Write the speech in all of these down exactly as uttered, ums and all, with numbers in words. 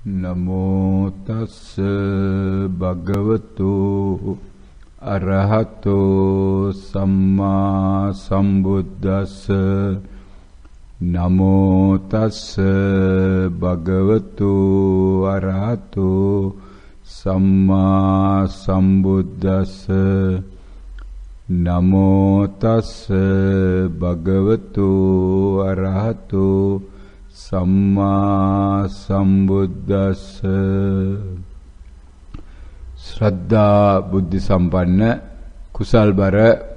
නමෝ තස්ස භගවතු අරහතෝ සම්මා සම්බුද්දස්ස නමෝ තස්ස භගවතු අරහතෝ සම්මා සම්බුද්දස්ස නමෝ තස්ස භගවතු අරහතෝ සම්මා සම්බුද්දස්ස. ශ්‍රද්ධා බුද්ධ සම්පන්න කුසල්බර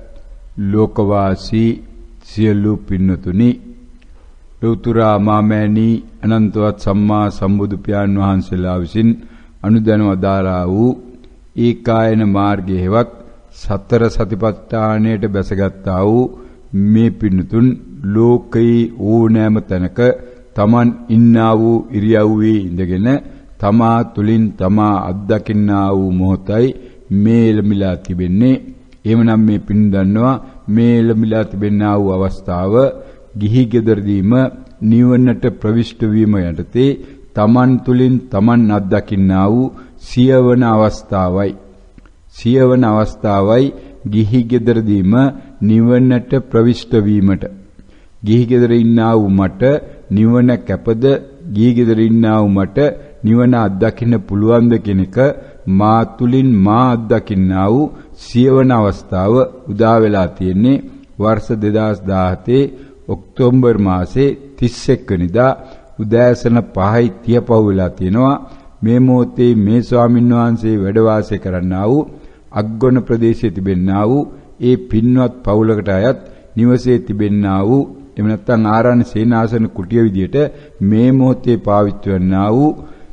ලෝකවාසී සියලු පින්නතුනි, ලෞතර මාමෑණී අනන්තවත් සම්මා සම්බුදු පියාණන් වහන්සේලා විසින් අනුදැනව දාලා වූ ඒකායන මාර්ගයේ හෙවත් සතර සතිපට්ඨානයට බැසගත්තා වූ මේ පින්නතුන් ලෝකයේ ඕනෑම තැනක තමන් ඉන්නා වූ ඉරියව්වේ ඉඳගෙන තමා තුලින් තමා අත්දකින්නා වූ මොහොතයි මේ එළමිලා තිබෙන්නේ. එහෙමනම් මේ පින් දන්නවා මේ එළමිලා තිබෙනා වූ අවස්ථාව ගිහි ගෙදරදීම නිවනට ප්‍රවිෂ්ඨ වීම යටතේ තමන් තුලින් තමන් අත්දකින්නා වූ සියවන අවස්ථාවයි. සියවන අවස්ථාවයි ගිහි ගෙදරදීම නිවනට ප්‍රවිෂ්ඨ වීමට. ගිහි ගෙදර ඉන්නා වූ මට නිවන කැපද, ගිහි ගෙදර ඉන්නා වූ මට නිවන අත්දකින්න පුළුවන්ද කියන එක මා තුලින් මා අත්දකින්නා වූ සියවන අවස්ථාව උදා වෙලා තියෙන්නේ වර්ෂ දෙදාස් දාහතේ ඔක්තෝබර් මාසේ තිස් එක් වෙනිදා උදෑසන පහයි තිය පහ වෙලා තියෙනවා. මේ මොහොතේ මේ ස්වාමීන් වහන්සේ වැඩ වාසය කරන්නා වූ අග්ගොන ප්‍රදේශයේ තිබෙන්නා වූ ඒ පින්වත් පවුලකට අයත් නිවසේ තිබෙන්නා වූ එහෙම නැත්නම් ආරණ්‍ය සේනාසන කුටිය විදියට මේ මොහොතේ පාවිච්චි වන්නා වූ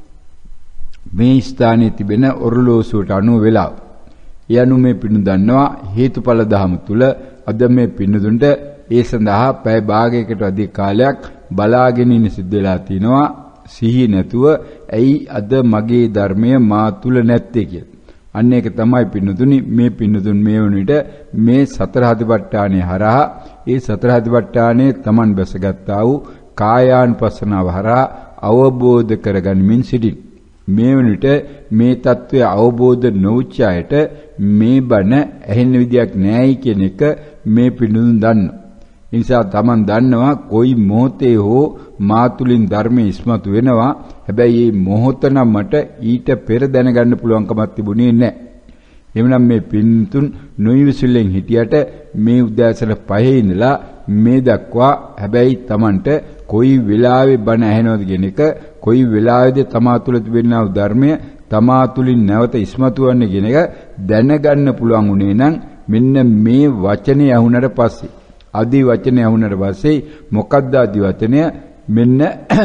මේ ස්ථානයේ තිබෙන ඔරලෝසුවට අනුව වෙලා ඒ අනුව මේ පින්නු දන්නවා හේතුඵල ධහම තුල අද මේ පින්නුදුන්ට ඒ සඳහා පැය භාගයකට අධික කාලයක් බලාගෙන ඉන්න සිද්ධ වෙලා තිනවා. සිහි නැතුව ඇයි අද මගේ ධර්මය මා තුල නැත්තේ කියලා. අන්න ඒක තමයි පින්නතුනි මේ පින්නතුන් මේ වුණ විට මේ සතර හතිපට්ඨානයේ හරහා ඒ සතර හතිපට්ඨානයේ Taman බැසගත්තා වූ කායානුපස්සනාව හරහා අවබෝධ කරගනිමින් සිටින්. මේ වුණ විට මේ தত্ত্বය අවබෝධ නොවුච්ච අයට මේ බණ ඇහෙන්න විදියක් නැහැයි කියන එක මේ පින්නතුන් දන්නවා. ඒ නිසා Taman දන්නවා කොයි මොහොතේ හෝ මා තුලින් ධර්මයේ ඉස්මතු වෙනවා. හැබැයි මේ මොහොත නම් මට ඊට පෙර දැනගන්න පුළුවන්කමක් තිබුණේ නැහැ. එhmenan මේ පින්තුන් නොයවිසුලෙන් හිටියට මේ උදෑසන පහේ ඉඳලා මේ දක්වා හැබැයි Tamanට කොයි වෙලාවෙ බණ ඇහෙනවද කියන එක, කොයි වෙලාවෙද තමා තුළ තිබෙනා ධර්මය තමා තුලින් නැවත ඉස්මතු වන්නේ කියන එක දැනගන්න පුළුවන් උනේ නම් මෙන්න මේ වචනේ අහුනට පස්සේ, ආදි වචනේ අහුනට පස්සේ මොකක්ද ආදි වචනය? මෙන්න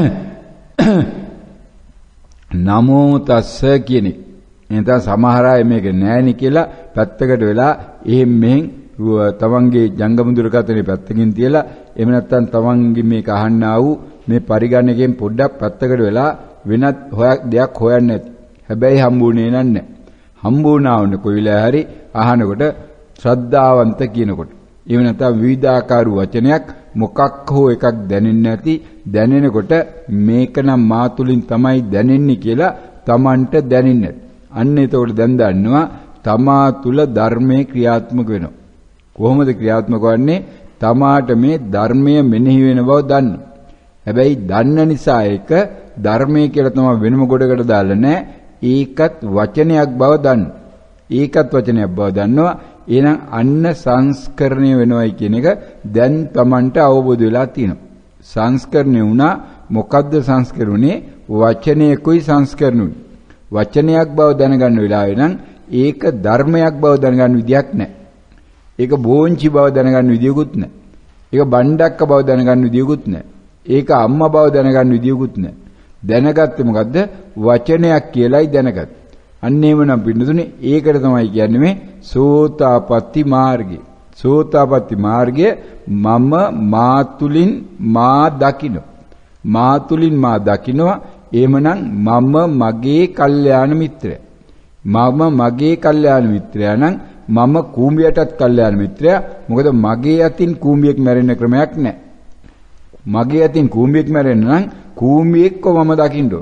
නමෝ තස්ස කියන එක. එතන සමහර අය මේක නෑනි කියලා පැත්තකට වෙලා එහෙම මෙහෙන් තමන්ගේ ජංගම දුරකථනයේ පැත්තකින් තියලා එහෙම නැත්නම් තමන්ගේ මේක අහන්නා වූ මේ පරිගණකයෙන් පොඩ්ඩක් පැත්තකට වෙලා වෙනත් හොයක් දෙයක් හොයන්නේ නැති. හැබැයි හම්බුනේ නැහැ. හම්බුණාවනේ කොයි වෙලාව හරි අහනකොට ශ්‍රද්ධාවන්ත කියනකොට. එහෙම නැත්නම් විවිධාකාර වචනයක් මොකක් හෝ එකක් දැනෙන්නේ නැති, දැනෙනකොට මේක නම් මා තුලින් තමයි දැනෙන්නේ කියලා Tamanට දැනෙන්නේ. අන්න එතකොට දැන් දන්නවා තමා තුල ධර්මයේ ක්‍රියාත්මක වෙනවා. කොහොමද ක්‍රියාත්මක වන්නේ? තමාට මේ ධර්මය මෙනෙහි වෙන බව දන්න. හැබැයි දන්න නිසා ඒක ධර්මයේ කියලා තමයි වෙනම ගොඩකට දාලා නැහැ. ඒකත් වචනයක් බව දන්න. ඒකත් වචනයක් බව දන්නවා. එහෙනම් අන්න සංස්කරණය වෙනවයි කියන එක දැන් Tamanට අවබෝධ වෙලා තියෙනවා. සංස්කරණය වුණා. මොකද්ද සංස්කරුනේ? වචනයකුයි සංස්කරණුනේ. වචනයක් බව දැනගන්න වෙලාවේ නම් ඒක ධර්මයක් බව දැනගන්න විදියක් නැහැ. ඒක බෝංචි බව දැනගන්න විදියකුත් නැහැ. ඒක බණ්ඩක්ක බව දැනගන්න විදියකුත් නැහැ. ඒක අම්මා බව දැනගන්න විදියකුත් නැහැ. දැනගත්තේ මොකද්ද? වචනයක් කියලායි දැනගත්තේ. අන්න එවනම් පින්නතුනේ ඒකට තමයි කියන්නේ මේ සෝතාපට්ටි මාර්ගය. සෝතාපට්ටි මාර්ගය මම මා තුලින් මා දකින්න. මා තුලින් මා දකින්නවා. එහෙමනම් මම මගේ කල්යාණ මිත්‍රයා. මම මගේ කල්යාණ මිත්‍රයා නම් මම කූඹියටත් කල්යාණ මිත්‍රයා. මොකද මගේ අතින් කූඹියෙක් මැරෙන්න ක්‍රමයක් නැහැ. මගේ අතින් කූඹියෙක් මැරෙන්න නම් කූඹියෙක්ව මම දකින්න ඕන.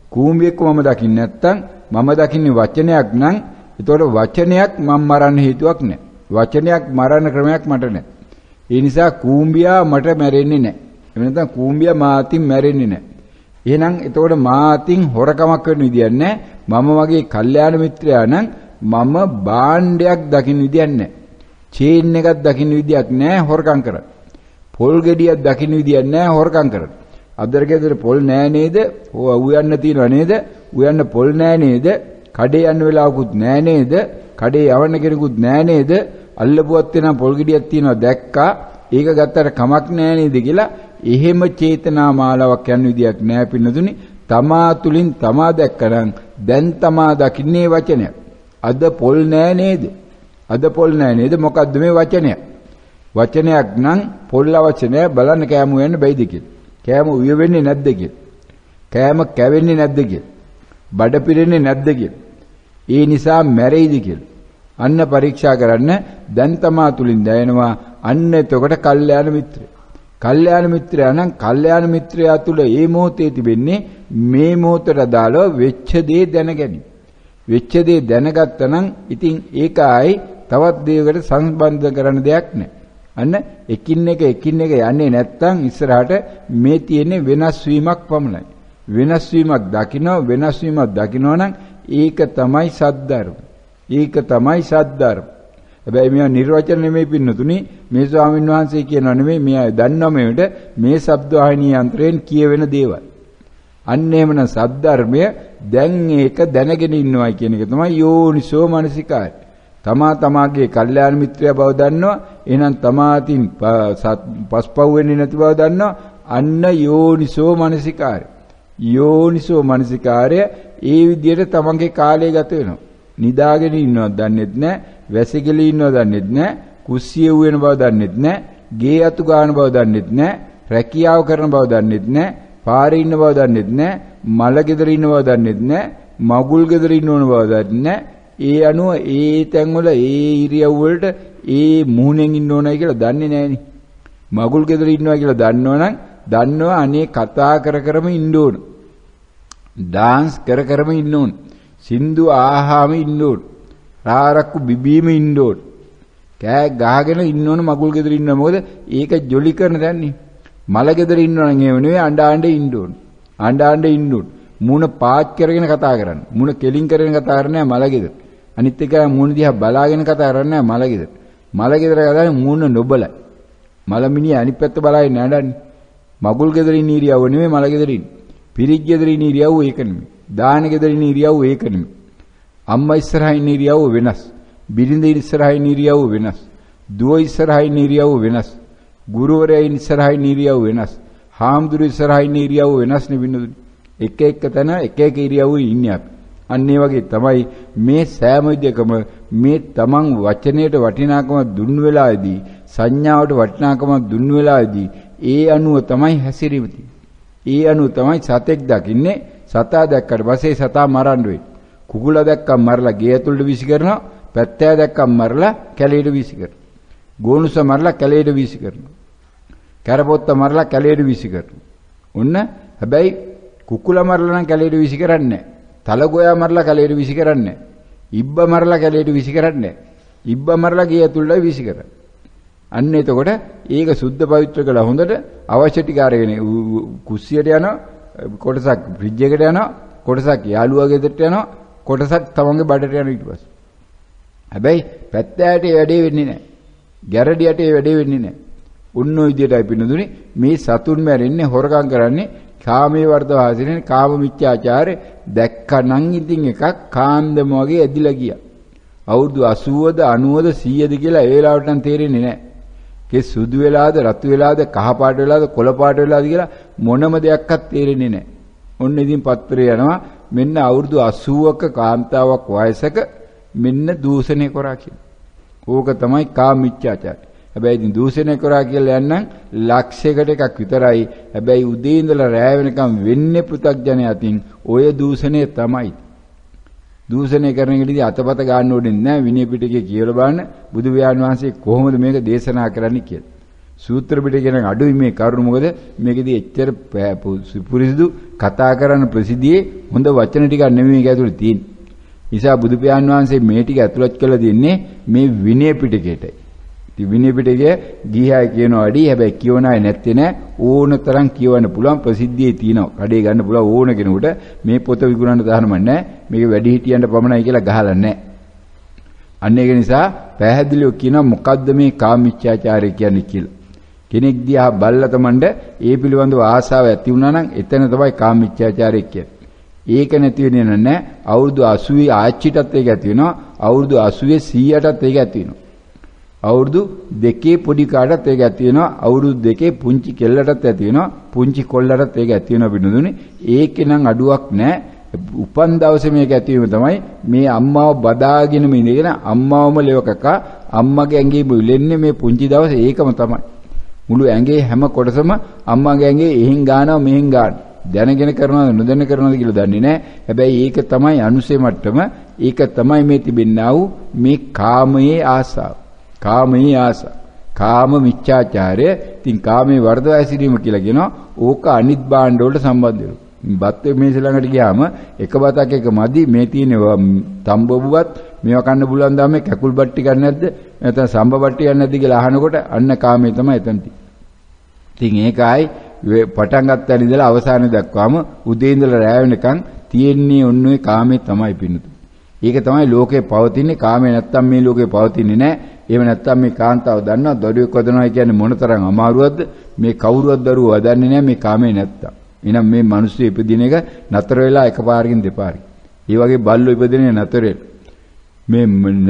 කූඹියෙක් මම දකින්නේ නැත්තම් මම දකින්නේ වචනයක් නම් ඒතකොට වචනයක් මම මරන්න හේතුවක් නැහැ. වචනයක් මරන්න ක්‍රමයක් මට නැහැ. ඒ නිසා කූඹියා මට මැරෙන්නේ නැහැ. එහෙම නැත්නම් කූඹියා මාතින් මැරෙන්නේ නැහැ. එහෙනම් එතකොට මාතින් හොරකමක් වෙන විදියක් නැහැ. මම වගේ කල්යාණ මිත්‍රයා නම් මම භාණ්ඩයක් දකින්න විදියක් නැහැ. චේන් එකක් දකින්න විදියක් නැහැ හොරකම් කරන්න. පොල් ගෙඩියක් දකින්න විදියක් නැහැ හොරකම් කරන්න. අදර ගෙදර පොල් නෑ නේද? ඕවා උයන්න තියනව නේද? උයන්න පොල් නෑ නේද? කඩේ යන්න වෙලාවකුත් නෑ නේද? කඩේ යවන්න කෙනෙකුත් නෑ නේද? අල්ලපුවත් වෙනා පොල් ගෙඩියක් තියනවා දැක්කා. ඒක ගත්තට කමක් නෑ නේද කියලා එහෙම චේතනා මාලාවක් යන විදියක් නෑ පින්නතුනි. තමා තුලින් තමා දැක්කනම් දැන් තමා දකින්නේ වචනයක්. අද පොල් නෑ නේද? අද පොල් නෑ නේද? මොකද්ද මේ වචනය? වචනයක් නම් පොල් අවශ්‍ය නෑ බලන්න කෑම උයන්න බැයිද කියලා. කෑම උය වෙන්නේ නැද්ද කියලා. කෑම කැවෙන්නේ නැද්ද කියලා. බඩ පිරෙන්නේ නැද්ද කියලා. ඒ නිසා මැරෙයිද කියලා. අන්න පරීක්ෂා කරන්න දැන් තමා තුලින් දැනෙනවා අන්න එතකොට කල්යාණ මිත්‍රය. කල්යාණ මිත්‍රයා නම් කල්යාණ මිත්‍රයා තුල මේ මොහොතේ තිබෙන්නේ මේ මොහොතට දාලා වෙච්ච දේ දැනගැනීම. වෙච්ච දේ දැනගත්තා නම් ඉතින් ඒකයි තවත් දෙයකට සම්බන්ධ කරන දෙයක් නැහැ. අන්න එකින් එක එකින් එක යන්නේ නැත්තම් ඉස්සරහට මේ තියෙන්නේ වෙනස් වීමක් පමණයි. වෙනස් වීමක් දකින්න වෙනස් වීමක් දකින්න නම් ඒක තමයි සද්ධර්ම. ඒක තමයි සද්ධර්ම. හැබැයි මෙයා නිර්වචන නෙමෙයි පින්නතුනි මේ ස්වාමීන් වහන්සේ කියනවා නෙමෙයි මෙයා දන්නවා මේකට මේ ශබ්ද වාහිනී යන්ත්‍රයෙන් කියවෙන දේවල්. අන්න එහෙමනම් සද්ධර්මය දැන් ඒක දැනගෙන ඉන්නවා කියන එක තමයි යෝනිසෝ මනසිකාරය. තමා තමාගේ කල්යාණ මිත්‍රයා බව දන්නවා. එහෙනම් තමාටින් පස්පව් වෙන්නේ නැති බව දන්නවා. අන්න යෝනිසෝ මනසිකාරය. යෝනිසෝ මනසිකාරය ඒ විදිහට තමන්ගේ කාලය ගත වෙනවා. නිදාගෙන ඉන්නවද දන්නෙත් නැහැ. වැසිකිලි ඉන්නවද දන්නෙත් නැහැ. කුස්සිය වෙන බව දන්නෙත් නැහැ. ගේ අතු ගන්න බව දන්නෙත් නැහැ. රැකියාව කරන බව දන්නෙත් නැහැ. පාරේ ඉන්න බව දන්නෙත් නැහැ. මල ගෙදර ඉන්න බව දන්නෙත් නැහැ. මගුල් ගෙදර ඉන්න ඕන බව දන්නෙත් නැහැ. ඒ අනුව ඒ තැන්වල ඒ ඉරියව් වලට ඒ මූණෙන් ඉන්න ඕනයි කියලා දන්නේ නැහෙනි. මගුල් ගෙදර ඉන්නවා කියලා දන්නවනම් දන්නවා අනේ කතා කර කරම ඉන්න ඕන. ඩාන්ස් කර කරම ඉන්න ඕන. සින්දු ආහාම ඉන්න ඕන. රාරක්කු බිබීම ඉන්න ඕන. කෑ ගහගෙන ඉන්න ඕන මගුල් ගෙදර ඉන්නවා. මොකද ඒක ජොලි කරන දැන්නේ. මල ගෙදර ඉන්නවා නම් එහෙම නෙවෙයි අඬ අඬ ඉන්න ඕන. අඬ අඬ ඉන්න ඕන. මූණ පාත් කරගෙන කතා කරන්න. මූණ කෙලින් කරගෙන කතා කරන්නේ මල ගෙදර. අනිත් එක මූණ දිහා බලාගෙන කතා කරන්නේ මල ගෙදර. මල ගෙදර කතාවේ මූණ නොබලයි. මල මිනිහ අනිත් පැත්ත බලාගෙන නඩන්නේ. මගුල් ගෙදර ඉන්න ඉරියව්ව නෙමෙයි මල ගෙදර ඉන්නේ. පිරිජ් ගෙදර ඉන්න ඉරියව්ව ඒක නෙමෙයි. දාන ගෙදර ඉන්න ඉරියව්ව ඒක නෙමෙයි. අම්මා ඉස්සරහා ඉන්න ඉරියව්ව වෙනස්. බිරිඳ ඉස්සරහා ඉන්න ඉරියව්ව වෙනස්. දුව ඉස්සරහා ඉන්න ඉරියව්ව වෙනස්. ගුරුවරයා ඉස්සරහා ඉන්න ඉරියව්ව වෙනස්. හාමුදුරු ඉස්සරහා ඉන්න ඉරියව්ව වෙනස් නෙවෙන්නේ. එක එක තැන එක එක ඉරියව්ව ඉන්නේ අපි. අන්න ඒ වගේ තමයි මේ සෑම විදියකම මේ තමන් වචනයට වටිනාකම දුන් වෙලාවේදී සංඥාවට වටිනාකම දුන් වෙලාවේදී ඒ අනුව තමයි හැසිරීමති. ඒ අනුව තමයි සතෙක් දකින්නේ. සතා දැක්කට පස්සේ සතා මරන්න වෙයි. කුකුලා දැක්කම මරලා ගේ ඇතුළට වීසි කරනවා. පැත්තෑ දැක්කම මරලා කැලේට වීසි කරනවා. ගෝනුස මරලා කැලේට වීසි කරනවා. කැරපොත්ත මරලා කැලේට වීසි කරනවා. ඔන්න හැබැයි කුකුලා මරලා නම් කැලේට වීසි කරන්නේ නැහැ. තලගොයා මරලා කැලේට වීසි කරන්නේ නැහැ. ඉබ්බ මරලා කැලේට වීසි කරන්නේ නැහැ. ඉබ්බ මරලා ගේ ඇතුළට වීසි කරනවා. අන්න එතකොට ඒක සුද්ධ පවිත්‍ර කළා හොඳට අවශ්‍ය ටික අරගෙන කුස්සියට යනවා. කොටසක් ෆ්‍රිජ් එකට යනවා. කොටසක් යාළුවා ගෙදරට යනවා. කොටසක් තමන්ගේ බඩට යනවා ඊට පස්සේ. හැබැයි පැත්තෑට ඒ වැඩේ වෙන්නේ නැහැ. ගැරඩියට ඒ වැඩේ වෙන්නේ නැහැ. උන්න ඔය විදියටයි පින්නදුනේ මේ සතුන් මැරෙන්නේ හොරකම් කරන්නේ කාමයේ වර්ධව ආසිරෙන් කාම මිත්‍යාචාරය දැක්කනම් ඉතින් එකක් කාන්දම වගේ ඇදිලා ගියා. අවුරුදු අසූවද අනූවද සීයද කියලා ඒ වෙලාවට නම් තේරෙන්නේ නැහැ. ඒ සුදු වෙලාද රතු වෙලාද කහ පාට වෙලාද කොළ පාට වෙලාද කියලා මොනම දෙයක්වත් තේරෙන්නේ නැහැ. ඔන්න ඉතින් පත්‍රය යනවා මෙන්න අවුරුදු අසූවක කාන්තාවක් වයසක මෙන්න දූෂණය කරා කියලා. ඕක තමයි කාම මිත්‍යාචාරය. හැබැයි ඉතින් දූෂණය කරා කියලා යන්නම් ලක්ෂයකට එකක් විතරයි. හැබැයි උදේ ඉඳලා රැය වෙනකම් වෙන්නේ පෘථග්ජනය අතින් ඔය දූෂණය තමයි. දූෂණය කරන එකේදී අතපත ගන්න ඕනේ නැහැ. විනය පිටකේ කියලා බලන්න බුදු ව්‍යාන් වහන්සේ කොහොමද මේක දේශනා කරන්නේ කියලා. සූත්‍ර පිටකේ කියන අඩුයි මේ කරුණ. මොකද මේකෙදි එච්චර පුරිසිදු කතා කරන ප්‍රසිද්ධියේ හොඳ වචන ටිකක් නෙමෙයි මේක ඇතුළේ තියෙන්නේ. නිසා බුදු පියාණන් වහන්සේ මේ ටික ඇතුළත් කළා දෙන්නේ මේ විනය පිටකේටයි. ඉතින් විනය පිටකේ ගිහාය කියනවා වැඩි. හැබැයි කියවන අය නැත්තේ නෑ. ඕන තරම් කියවන්න පුළුවන් ප්‍රසිද්ධියේ තියෙනවා. කඩේ ගන්න පුළුවන් ඕන කෙනෙකුට මේ පොත විකුණන්න තරම නෑ. මේක වැඩි හිටියන්ට පමණයි කියලා ගහලා නෑ. අන්න ඒක නිසා පැහැදිලිව කියනවා මොකද්ද මේ කාමීච්ඡාචාරය කියන්නේ කියලා. කෙනෙක් දිහා බල්ලා තමන්ට ඒ පිළිබඳව ආසාව ඇති වුණා නම් එතන තමයි කාමීච්ඡාචාරය කියන්නේ. ඒක නැති වෙන්නේ නැහැ. අවුරුදු අසූවේ ආච්චිටත් ඒක ඇති වෙනවා. අවුරුදු අසූවේ සීයටත් ඒක ඇති වෙනවා. අවුරුදු දෙකේ පොඩි කාටත් ඒක ඇති වෙනවා. අවුරුදු දෙකේ පුංචි කෙල්ලටත් ඇති වෙනවා. පුංචි කොල්ලටත් ඒක ඇති වෙනවා පිටුදුනේ. ඒකේ නම් අඩුවක් නැහැ. උපන් දවසේ මේක ඇති වීම තමයි මේ අම්මාව බදාගෙන ඉඳගෙන අම්මාවම ලෙවකකා අම්මගේ ඇඟේ බුලෙන්නේ මේ පුංචි දවසේ ඒකම තමයි. මුළු ඇඟේ හැම කොටසම අම්මාගේ ඇඟේ එහෙන් ගානවා මෙහෙන් ගානවා. දැනගෙන කරනවද නොදැන කරනවද කියලා දන්නේ නැහැ. හැබැයි ඒක තමයි අනුසේ මට්ටම. ඒක තමයි මේ තිබෙන්නා වූ මේ කාමයේ ආසාව. කාමයේ ආසාව. කාම මිච්ඡාචාරය. ඉතින් කාමයේ වර්ධව ඇසිරීම කියලා කියනවා. ඕක අනිත් භාණ්ඩ වලට සම්බන්ධ වෙනවා. බත් මේස ළඟට ගියාම එක බතක් එක මදි මේ තියෙන තම්බොබුවත් මේවා කන්න පුළුවන් දාම මේ කැකුල් බට්ටි ගන්න නැද්ද නැත්නම් සම්බ බට්ටි ගන්න නැද්ද කියලා අහනකොට අන්න කාමයේ තමයි එතන තියෙන්නේ. ඉතින් ඒකයි පටන් ගන්න ඉඳලා අවසාන දක්වාම උදේ ඉඳලා රැය වෙනකන් තියෙන්නේ ඔන්නේ කාමයේ තමයි පින්නතු. ඒක තමයි ලෝකේ පවතින්නේ. කාමයේ නැත්තම් මේ ලෝකේ පවතින්නේ නැහැ. එහෙම නැත්තම් මේ කාන්තාව දන්නවා දරුවෙක් වදනවා කියන්නේ මොනතරම් අමාරුවක්ද? මේ කවුරුවත් දරුවෝ වදන්නේ නැහැ මේ කාමයේ නැත්තම්. එහෙනම් මේ මිනිස්සු ඉපදින එක නතර වෙලා එකපාරකින් දෙපාරකින්. ඒ වගේ බල්ලෝ ඉපදින නතර මේ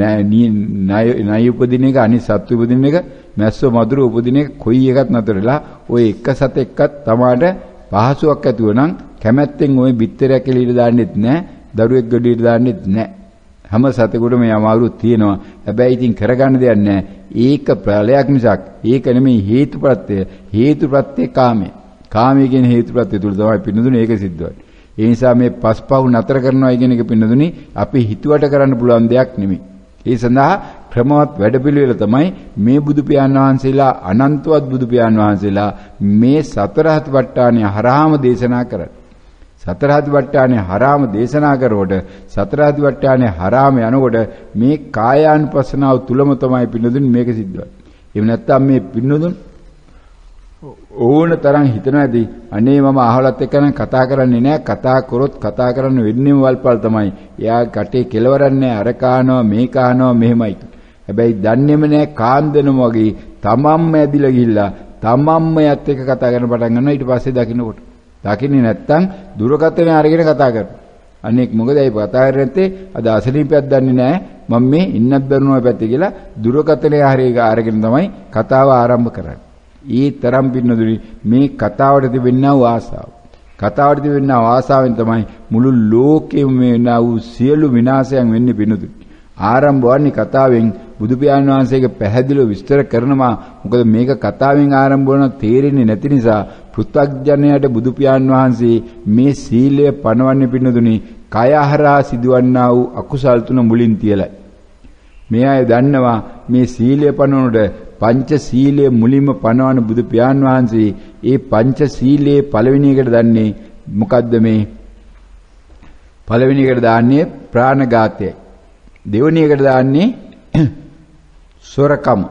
ණය උපදින එක අනිත් සත්තු උපදින එක මැස්සෝ මදුරු උපදින එක කොයි එකත් නතර වෙලා ওই එක සතෙක්වත් තමාට පහසුවක් ඇතුව නම් කැමැත්තෙන් ওই බිත්තරයක් එළියට දාන්නෙත් නැහැ. දරුවෙක් ගොඩියට දාන්නෙත් නැහැ. හැම සතෙකුටම මේ අමාරුව තියෙනවා. හැබැයි ඉතින් කරගන්න දෙයක් නැහැ. ඒක ප්‍රලයක් මිසක් ඒක නෙමෙයි හේතුප්‍රත්‍ය. හේතුප්‍රත්‍ය කාමයේ. කාමයේ කියන හේතුප්‍රත්‍ය තුල තමයි පින්නදුනේ ඒක සිද්ධ වෙන්නේ. ඒ නිසා මේ පස්පව් නතර කරනවා කියන එක පින්නදුනේ අපි හිතුවට කරන්න පුළුවන් දෙයක් නෙමෙයි. ඒ සඳහා ක්‍රමවත් වැඩපිළිවෙල තමයි මේ බුදු පියාණන් වහන්සේලා අනන්තවත් බුදු පියාණන් වහන්සේලා මේ සතර හතිපට්ඨානය හරහාම දේශනා කරන්නේ. සතර හතිපට්ඨානය හරහාම දේශනා කරනකොට සතර හතිපට්ඨානය හරහාම යනකොට මේ කායානුපස්සනාව තුලම තමයි පින්නදුනේ මේක සිද්ධ වෙන්නේ. එහෙම නැත්නම් මේ පින්නදුන් ඕන තරම් හිතනවා ඇති අනේ මම අහලත් එක්ක නම් කතා කරන්නේ නැහැ. කතා කරොත් කතා කරන්න වෙන්නේම වල්පල් තමයි. එයා කටේ කෙලවරන්නේ අර කානවා මේ කානවා මෙහෙමයි. හැබැයි දන්නේම නැහැ කාන්දනම වගේ තමන්ම ඇදිලා ගිහිල්ලා තමන්ම යත් එක්ක කතා කරන පටන් ගන්නවා. ඊට පස්සේ දකින්නකොට දකින්නේ නැත්තම් දුරකථනය අරගෙන කතා කරනවා. අනේක මොකද ඒ කතා කරන්නේ නැත්තේ අද අසනීපයක් දන්නේ නැහැ. මම මේ ඉන්නත් බැරුණා පැත්තේ කියලා දුරකථනය හරිය අරගෙන තමයි කතාව ආරම්භ කරන්නේ. ඒ තරම් පින්නදුනි මේ කතාවට තිබෙනා වූ ආසාව. කතාවට තිබෙනා ආසාවෙන් තමයි මුළු ලෝකෙම වෙනා වූ සියලු විනාශයන් වෙන්නේ පින්නදුනි. ආරම්භ වන්නේ කතාවෙන්. බුදු පියාණන් වහන්සේගේ පැහැදිලිව විස්තර කරනවා. මොකද මේක කතාවෙන් ආරම්භ වුණා තේරෙන්නේ නැති නිසා පෘථග්ජනයාට බුදු පියාණන් වහන්සේ මේ සීලය පනවන්නේ පින්නදුනි කය හරහා සිදුවන්නා වූ අකුසල් තුන මුලින් තියලයි. මේ අය දන්නවා මේ සීලය පනවනකොට පංච සීලයේ මුලින්ම පනවන බුදු පියාණන් වහන්සේ ඒ පංච සීලයේ පළවෙනි එකට දන්නේ මොකද්ද? මේ පළවෙනි එකට දාන්නේ ප්‍රාණඝාතය. දෙවෙනි එකට දාන්නේ සොරකම.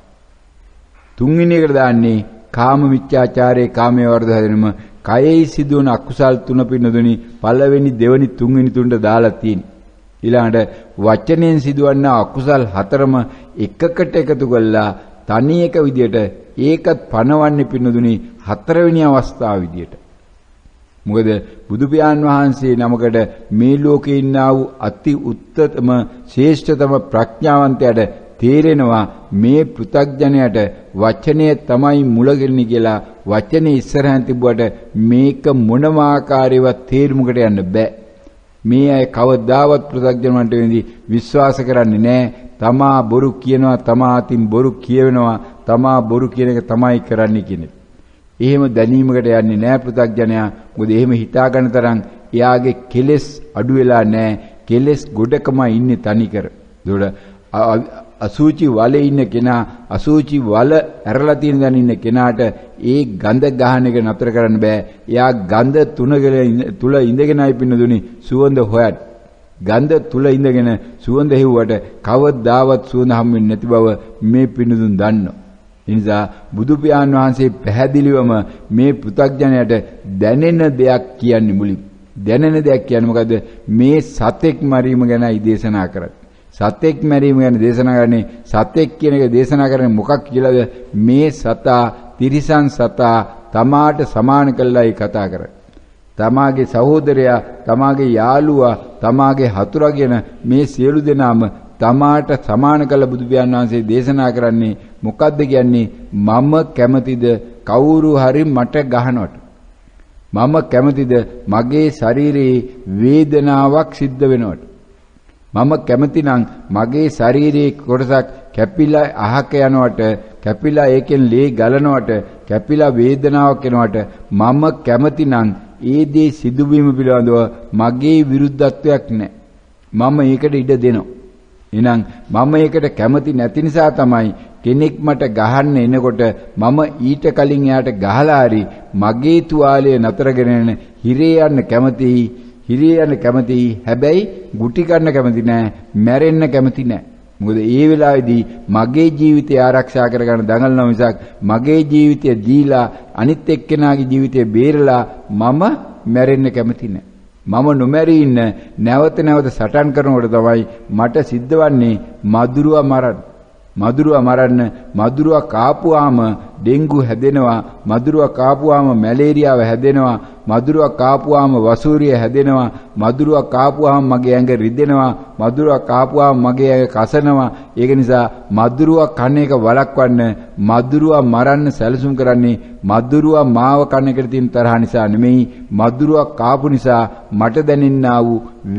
තුන්වෙනි එකට දාන්නේ කාම මිච්ඡාචාරයේ කාමයේ වර්ධ හැදෙනම කයෙහි සිදුවන අකුසල් තුන පින්නදුනි පළවෙනි දෙවෙනි තුන්වෙනි තුනට දාලා තියෙනවා. ඊළඟට වචනයෙන් සිදුවන අකුසල් හතරම එකකට එකතු කළා තනි එක විදියට ඒකත් පනවන්නේ පින්නදුනි හතරවෙනි අවස්ථාව විදියට. මොකද බුදු පියාණන් වහන්සේ නමකට මේ ලෝකේ ඉන්නා වූ අති උත්තම ශ්‍රේෂ්ඨතම ප්‍රඥාවන්තයාට තේරෙනවා මේ පෘථග්ජනයට වචනය තමයි මුලගින්නේ කියලා. වචනේ ඉස්සරහින් තිබුවට මේක මොනම ආකාරයවත් තේරුමකට යන්න බෑ. මේ අය කවදාවත් පෘථග්ජනවන්ට වෙන්නේ විශ්වාස කරන්නේ නැහැ. තමා බොරු කියනවා, තමා අතින් බොරු කියවෙනවා, තමා බොරු කියන එක තමයි කරන්නේ කියන්නේ. එහෙම දැනීමකට යන්නේ නැහැ පෘථග්ජනයා. මොකද එහෙම හිතා ගන්න තරම් එයාගේ කෙලෙස් අඩු වෙලා නැහැ. කෙලෙස් ගොඩකම ඉන්නේ තනිකර. ඒකට අසුචි වලේ ඉන්න කෙනා අසුචි වල ඇරලා තියෙන දණ ඉන්න කෙනාට ඒ ගඳ ගහන එක නතර කරන්න බෑ. එයා ගඳ තුනක තුල ඉඳගෙනයි පින්නදුනි සුවඳ හොයත්. ගඳ තුල ඉඳගෙන සුවඳ හෙව්වට කවදාවත් සුවඳ හම් වෙන්නේ නැති බව මේ පින්නදුන් දන්නවා. ඒ නිසා බුදු පියාණන් වහන්සේ පැහැදිලිවම මේ පෘථග්ජනයට දැනෙන දෙයක් කියන්නේ මුලින්. දැනෙන දෙයක් කියන්නේ මොකද? මේ සතෙක් මරීම ගැනයි දේශනා කරන්නේ. සතෙක් මැරීම ගැන දේශනා කරන්නේ සතෙක් කියන එක දේශනා කරන්නේ මොකක් කියලාද? මේ සතා තිරිසන් සතා තමාට සමාන කළායි කතා කරන්නේ. තමාගේ සහෝදරයා, තමාගේ යාළුවා, තමාගේ හතුරා කියන මේ සියලු දෙනාම තමාට සමාන කළ බුදු පියාණන් වහන්සේ දේශනා කරන්නේ මොකද්ද කියන්නේ? මම කැමතිද කවුරු හරි මට ගහනවට? මම කැමතිද මගේ ශරීරයේ වේදනාවක් සිද්ධ වෙනවට? මම කැමති නම් මගේ ශරීරයේ කොටසක් කැපිලා අහක යනවට, කැපිලා ඒකෙන් ලේ ගලනවට, කැපිලා වේදනාවක් එනවට මම කැමති නම් ඒ දේ සිදුවීම පිළිබඳව මගේ විරුද්ධත්වයක් නැහැ. මම ඒකට ඉඩ දෙනවා. එහෙනම් මම ඒකට කැමති නැති නිසා තමයි කෙනෙක් මට ගහන්න එනකොට මම ඊට කලින් එයාට ගහලා හරි මගේ තුවාලය නතරගෙන හිරේ යන්න කැමතියි. හිරේ යන්න කැමතියි. හැබැයි ගුටි කන්න කැමති නෑ. මැරෙන්න කැමති නෑ. මොකද ඒ වෙලාවේදී මගේ ජීවිතය ආරක්ෂා කරගන්න දඟලනවා මිසක් මගේ ජීවිතය දීලා අනිත් එක්කෙනාගේ ජීවිතය බේරලා මම මැරෙන්න කැමති නෑ. මම නොමැරී ඉන්න නැවත නැවත සටන් කරනකොට තමයි මට සිද්ධ වන්නේ මදුරුවා මරන්න. මදුරුවා මරන්න මදුරුවා කාපුවාම ඩෙන්ගු හැදෙනවා. මදුරුවා කාපුවාම මැලේරියාව හැදෙනවා. මදුරුවා කාපුවාම වසූරිය හැදෙනවා. මදුරුවා කාපුවාම මගේ ඇඟ රිදෙනවා. මදුරුවා කාපුවාම මගේ ඇඟ කසනවා. ඒක නිසා මදුරුවා කන එක වළක්වන්න මදුරුවා මරන්න සැලසුම් කරන්නේ මදුරුවා මාව කන එකට තියෙන තරහ නිසා නෙමෙයි. මදුරුවා කාපු නිසා මට දැනෙන්නා වූ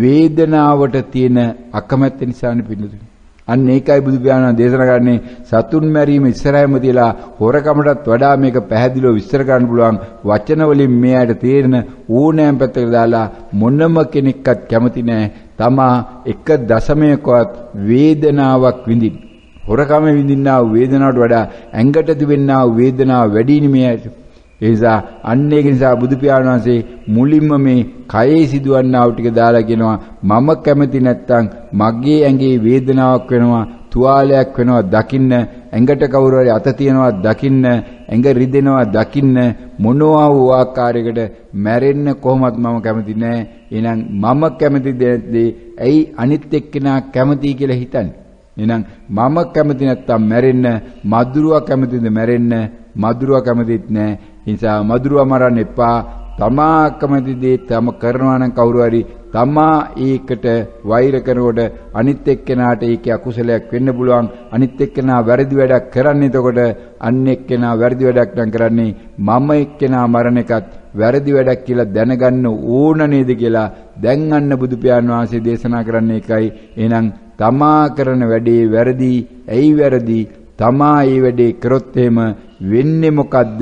වේදනාවට තියෙන අකමැත්ත නිසානේ පිළිතුරු. අන්න ඒකයි බුදු පියාණන් දේශනා කරන්නේ සතුන් මැරීම ඉස්සරහම තියලා හොරකමටත් වඩා මේක පැහැදිලිව විස්තර කරන්න පුළුවන් වචන වලින් මෙයාට තේරෙන ඕනෑම පැත්තකට දාලා මොනම කෙනෙක්වත් කැමති නැහැ තමා එක දශමයකවත් වේදනාවක් විඳින්න. හොරකම විඳින්නා වූ වේදනාවට වඩා ඇඟට තිබෙනා වූ වේදනාව වැඩි නෙමෙයි. ඒ නිසා අන්න ඒක නිසා බුදු පියාණන් වහන්සේ මුලින්ම මේ කයේ සිදුවන්නා වූ ටික දාලා කියනවා මම කැමති නැත්තම් මගේ ඇඟේ වේදනාවක් වෙනවා, තුවාලයක් වෙනවා දකින්න, ඇඟට කවුරු හරි අත තියනවා දකින්න, ඇඟ රිදෙනවා දකින්න, මොනවා වූ ආකාරයකට මැරෙන්න කොහොමත් මම කැමති නෑ. එහෙනම් මම කැමති දෙයක් ඇයි අනිත් එක්කෙනා කැමති කියලා හිතන්නේ? එහෙනම් මම කැමති නැත්තම් මැරෙන්න, මදුරුවා කැමතිද මැරෙන්න? මදුරුවා කැමතිත් නෑ. ඒ නිසා මදුරුවා මරන්න එපා. තමා කැමති දේ තම කරනවා නම් කවුරු හරි තමා ඒකට වෛර කරනකොට අනිත් එක්කෙනාට ඒකේ අකුසලයක් වෙන්න පුළුවන්. අනිත් එක්කෙනා වැරදි වැඩක් කරන්නේ එතකොට අන්න එක්කෙනා වැරදි වැඩක් නම් කරන්නේ මම එක්කෙනා මරණ එකත් වැරදි වැඩක් කියලා දැනගන්න ඕන නේද කියලා දැන් අන්න බුදු පියාණන් වහන්සේ දේශනා කරන්නේ ඒකයි. එහෙනම් තමා කරන වැඩේ වැරදි. ඇයි වැරදි? තමා මේ වැඩේ කරොත් එහෙම වෙන්නේ මොකද්ද?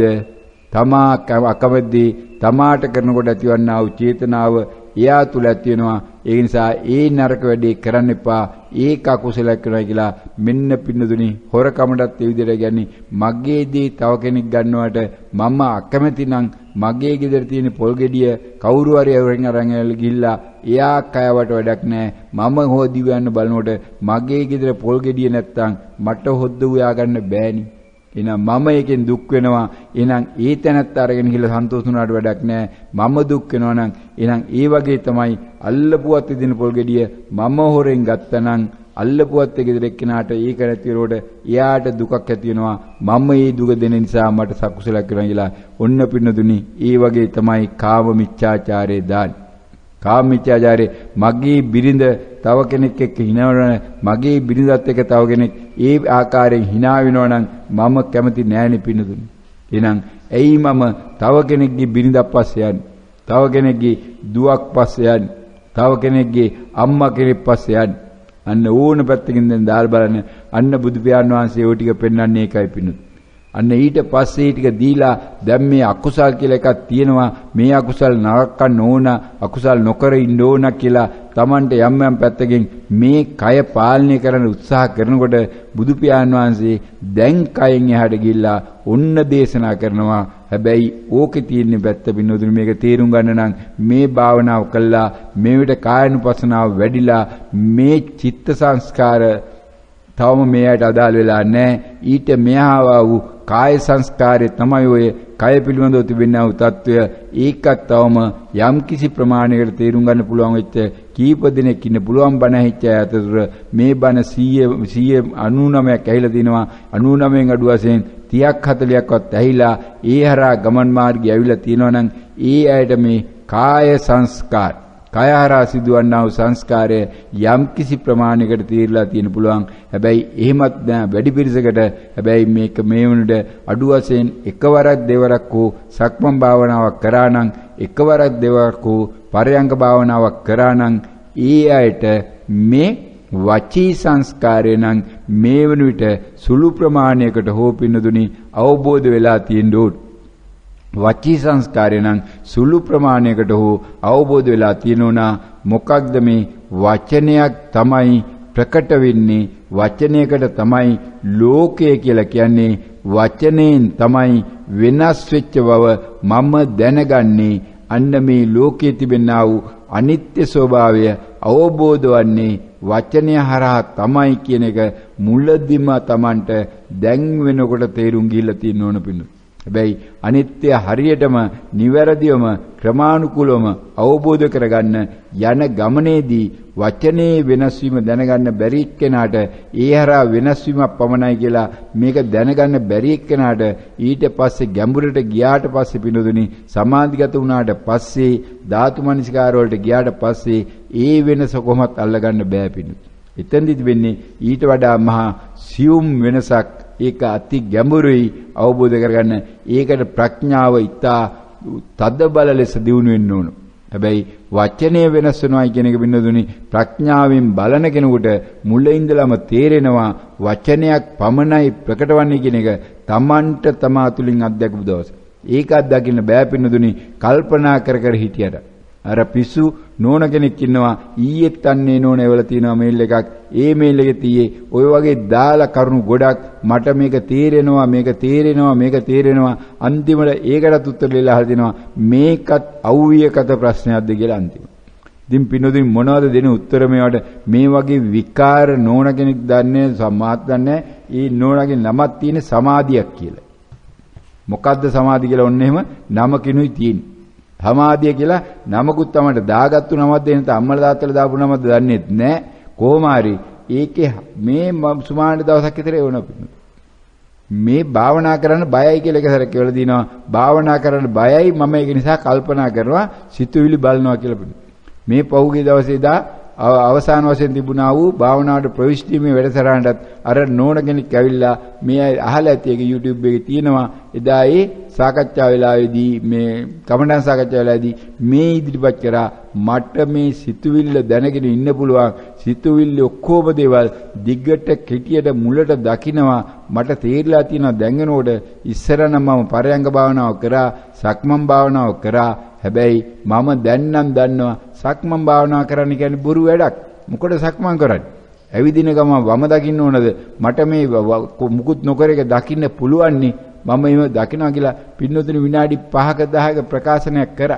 තමා අකමැති තමාට කරනකොට ඇතිවන්නා වූ චේතනාව එයා තුල ඇති වෙනවා. ඒ නිසා ඒ නරක වැඩේ කරන්න එපා. ඒක අකුසලයක් වෙනවා කියලා මෙන්න පින්නදුනි හොරකමටත් ඒ විදිහට කියන්නේ මගේදී තව කෙනෙක් ගන්නවට මම අකමැති නම් මගේ ගෙදර තියෙන පොල් ගෙඩිය කවුරු හරි අවරෙන් අරන් ගිහිල්ලා එයා කයවට වැඩක් නැහැ. මම හොදිව යන්න බලනකොට මගේ ගෙදර පොල් ගෙඩිය නැත්තම් මට හොද්ද උයා ගන්න බෑනි. එහෙනම් මම එකෙන් දුක් වෙනවා. එහෙනම් ඒ තැනත් අරගෙන ගිහලා සන්තෝෂ වුණාට වැඩක් නැහැ. මම දුක් වෙනවා නම් එහෙනම් ඒ වගේ තමයි අල්ලපුවත් දෙන පොල් ගෙඩිය මම හොරෙන් ගත්තනම් අල්ලපුවත් ගෙදර එක්කෙනාට ඒක නැතිවරොට එයාට දුකක් ඇති වෙනවා. මම මේ දුක දෙන නිසා මට සකුසලක් වෙනවා කියලා ඔන්න පින්නදුනි ඒ වගේ තමයි කාම මිච්ඡාචාරයේ දාන්නේ. කාම මිච්ඡාචාරයේ මගේ බිරිඳ තව කෙනෙක් එක්ක හිනවන මගේ බිරිඳත් එක්ක තව කෙනෙක් ඒ ආකාරයෙන් hina වෙනවා නම් මම කැමති නෑනේ පින්නදුනි. එහෙනම් ඇයි මම තව කෙනෙක්ගේ බිරිඳක් පස්සේ යන්නේ? තව කෙනෙක්ගේ දුවක් පස්සේ යන්නේ? තව කෙනෙක්ගේ අම්මා කෙනෙක් පස්සේ යන්නේ? අන්න ඕන පැත්තකින් දැන් දාල් බලන්න අන්න බුදු පියාණන් වහන්සේ ওই ටික පෙන්වන්නේ ඒකයි පින්නු. අන්න ඊට පස්සේ ටික දීලා දැන් මේ අකුසල් කියලා එකක් තියෙනවා. මේ අකුසල් නරකන්න ඕන, අකුසල් නොකර ඉන්න ඕන කියලා Tamante යම් යම් පැත්තකින් මේ කය පාලනය කරන්න උත්සාහ කරනකොට බුදු පියාණන් වහන්සේ දැන් කයෙන් එහාට ගිහිල්ලා ඔන්න දේශනා කරනවා. හැබැයි ඕකේ තියෙන පැත්ත පින්නොදුනේ මේක තේරුම් ගන්න නම් මේ භාවනාව කළා මේ විට කායනුපස්සනාව වැඩිලා මේ චිත්ත සංස්කාර තවම මේයට අදාළ වෙලා නැහැ. ඊට මෙහා වූ කාය සංස්කාරය තමයි ඔය කය පිළිබඳව තිබෙනා වූ తত্ত্বය. ඒකත් තවම යම් කිසි ප්‍රමාණයකට තේරුම් ගන්න පුළුවන් වෙච්ච කීප දෙනෙක් ඉන්න පුළුවන් බණ හිච්ච අතර මේ බණ සීය අනූනවයක් ඇහිලා තිනවා. අනූනවයෙන් අඩු වශයෙන් තිහක් හතලිහක්වත් ඇහිලා ඒ හරහා ගමන් මාර්ගය ඇවිල්ලා තියෙනවා නම් ඒ අයට මේ කාය සංස්කාර කය හරහා සිදුවන්නා වූ සංස්කාරය යම් කිසි ප්‍රමාණයකට තීරලා තියෙන පුළුවන්. හැබැයි එහෙමත් නෑ වැඩි පිරිසකට. හැබැයි මේක මේ වුණට අඩු වශයෙන් එකවරක් දෙවරක් හෝ සක්මන් භාවනාවක් කරා නම් එකවරක් දෙවරක් හෝ පරයන්ක භාවනාවක් කරා නම් ඒ අයට මේ වචී සංස්කාරය නම් මේ වන විට සුළු ප්‍රමාණයකට හෝ පින්නදුනි අවබෝධ වෙලා තියෙන්න ඕන. වචී සංස්කාරය නම් සුළු ප්‍රමාණයකට හෝ අවබෝධ වෙලා තියෙනවා. මොකක්ද මේ වචනයක් තමයි ප්‍රකට වෙන්නේ. වචනයකට තමයි ලෝකය කියලා කියන්නේ. වචනයෙන් තමයි වෙනස් වෙච්ච බව මම දැනගන්නේ. අන්න මේ ලෝකයේ තිබෙනා වූ අනිත්‍ය ස්වභාවය අවබෝධ වන්නේ වචනය හරහා තමයි කියන එක මුලදිම Tamanට දැන් වෙනකොට තේරුම් ගිහිල්ලා තියෙන්න ඕන පින්නු. හැබැයි අනිත්‍ය හරියටම නිවැරදිවම ක්‍රමානුකූලවම අවබෝධ කරගන්න යන ගමනේදී වචනේ වෙනස් වීම දැනගන්න බැරි කෙනාට ඒ හරහා වෙනස් වීමක් පමණයි කියලා මේක දැනගන්න බැරි කෙනාට ඊට පස්සේ ගැඹුරට ගියාට පස්සේ පිනොදුනි සමාධිගත වුණාට පස්සේ ධාතු මනසිකාර වලට ගියාට පස්සේ ඒ වෙනස කොහොමත් අල්ලගන්න බෑ පිනොදු. එතෙන්දිත් වෙන්නේ ඊට වඩා මහා සියුම් වෙනසක්. ඒක අති ගැඹුරුයි අවබෝධ කරගන්න. ඒකට ප්‍රඥාව ඉතා තද බල ලෙස දියුණු වෙන්න ඕන. හැබැයි වචනය වෙනස් වෙනවා කියන එක බින්නදුනි ප්‍රඥාවෙන් බලන කෙනෙකුට මුල ඉඳලම තේරෙනවා වචනයක් පමණයි ප්‍රකටවන්නේ කියන එක Tamanට තමා තුලින් අත්දැකපු දවස. ඒක අත්දකින්න බෑ පින්නදුනි කල්පනා කර කර හිටියට. අර පිස්සු නෝන කෙනෙක් ඉන්නවා ඊයේත් අන්නේ නෝන එවල තියෙනවා මේල් එකක්. ඒ මේල් එකේ තියේ ඔය වගේ දාලා කරුණු ගොඩක් මට මේක තේරෙනවා මේක තේරෙනවා මේක තේරෙනවා අන්තිමට ඒකටත් උත්තර දෙලා අහලා තිනවා මේකත් අවුවියකත ප්‍රශ්නයක්ද කියලා අන්තිම. ඉතින් පින්නොදින් මොනවද දෙන උත්තර මේවට මේ වගේ විකාර නෝන කෙනෙක් දන්නේ සමාත් දන්නේ ඒ නෝනගේ නමක් තියෙන සමාධියක් කියලා. මොකද්ද සමාධිය කියලා ඔන්න එහෙම නම කිනුයි තියෙන්නේ. සමාධිය කියලා නමකුත් තමයි දාගත්තු නමක් දෙන්න ත අම්මලා තාත්තලා දාපු නමක්ද දන්නේත් නැහැ. කොහොම හරි ඒකේ මේ සුමාන දවසක් විතර එවනවා. මේ භාවනා කරන්න බයයි කියලා එක සැරයක් කියලා දිනවා. භාවනා කරන්න බයයි මම ඒක නිසා කල්පනා කරනවා සිතුවිලි බලනවා කියලා. මේ පහුගිය දවසේ දා අවසාන වශයෙන් තිබුණා වූ භාවනාවට ප්‍රවිෂ්ඨීමේ වැඩසටහනටත් අර නෝන කෙනෙක් ඇවිල්ලා මේ අහලා ඇති ඒක YouTube එකේ තියෙනවා. එදා ඒ සාකච්ඡා වෙලාවේදී මේ කමඩන් සාකච්ඡා වෙලාවේදී මේ ඉදිරිපත් කරා මට මේ සිතුවිල්ල දැනගෙන ඉන්න පුළුවන්. සිතුවිල්ල ඔක්කොම දේවල් දිගට කෙටියට මුලට දකිනවා මට තේරිලා තියෙනවා දැන් වෙනකොට ඉස්සර නම් මම පරයන්ක භාවනාව කරා සක්මන් භාවනාව කරා. හැබැයි මම දැන් නම් දන්නවා සක්මන් භාවනා කරන්න කියන්නේ බොරු වැඩක්. මොකද සක්මන් කරන්නේ? ඇවිදින ගම වම දකින්න ඕනද? මට මේ මුකුත් නොකර එක දකින්න පුළුවන් නේ. මම එහෙම දකිනවා කියලා පින්නතුනි විනාඩි පහක දහයක ප්‍රකාශනයක් කරා.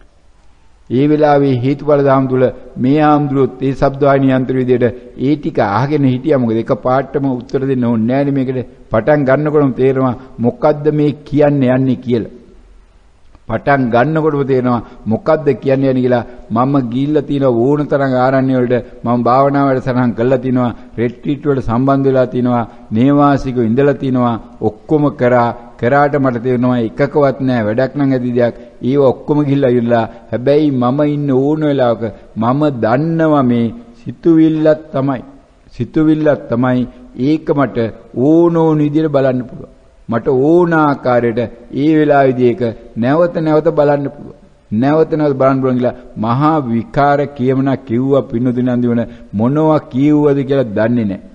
ඒ වෙලාවේ හේතුඵල ධාම තුල මේ ආම්දුරොත් ඒ ශබ්දවාහිනී යන්ත්‍ර විදියට ඒ ටික අහගෙන හිටියා. මොකද එක පාටම උත්තර දෙන්න ඕනේ නැහැ නේ මේකට. පටන් ගන්නකොටම තේරෙනවා මොකද්ද මේ කියන්නේ යන්නේ කියලා. පටන් ගන්නකොටම තේරෙනවා මොකද්ද කියන්නේ යන්නේ කියලා. මම ගිහිල්ලා තියෙන ඕන තරම් ආරණ්‍ය වලට මම භාවනා වැඩසටහන් කළා තිනවා. රෙට්‍රීට් වලට සම්බන්ධ වෙලා තිනවා. නේවාසිකව ඉඳලා තිනවා. ඔක්කොම කරා කරාට මට තේරෙනවා එකකවත් නැහැ වැඩක් නම් ඇති දෙයක්. ඒව ඔක්කොම ගිහිල්ලා ඉවරලා. හැබැයි මම ඉන්න ඕන වෙලාවක මම දන්නවා මේ සිතුවිල්ලක් තමයි. සිතුවිල්ලක් තමයි ඒක මට ඕන ඕන විදිහට බලන්න පුළුවන්. මට ඕන ආකාරයට ඒ වෙලාවේදී ඒක නැවත නැවත බලන්න පුළුවන්. නැවත නැවත බලන්න පුළුවන් කියලා මහා විකාර කියමන කිව්වා පින්නදින අන්දිවන මොනවා කිව්වද කියලා දන්නේ නැහැ.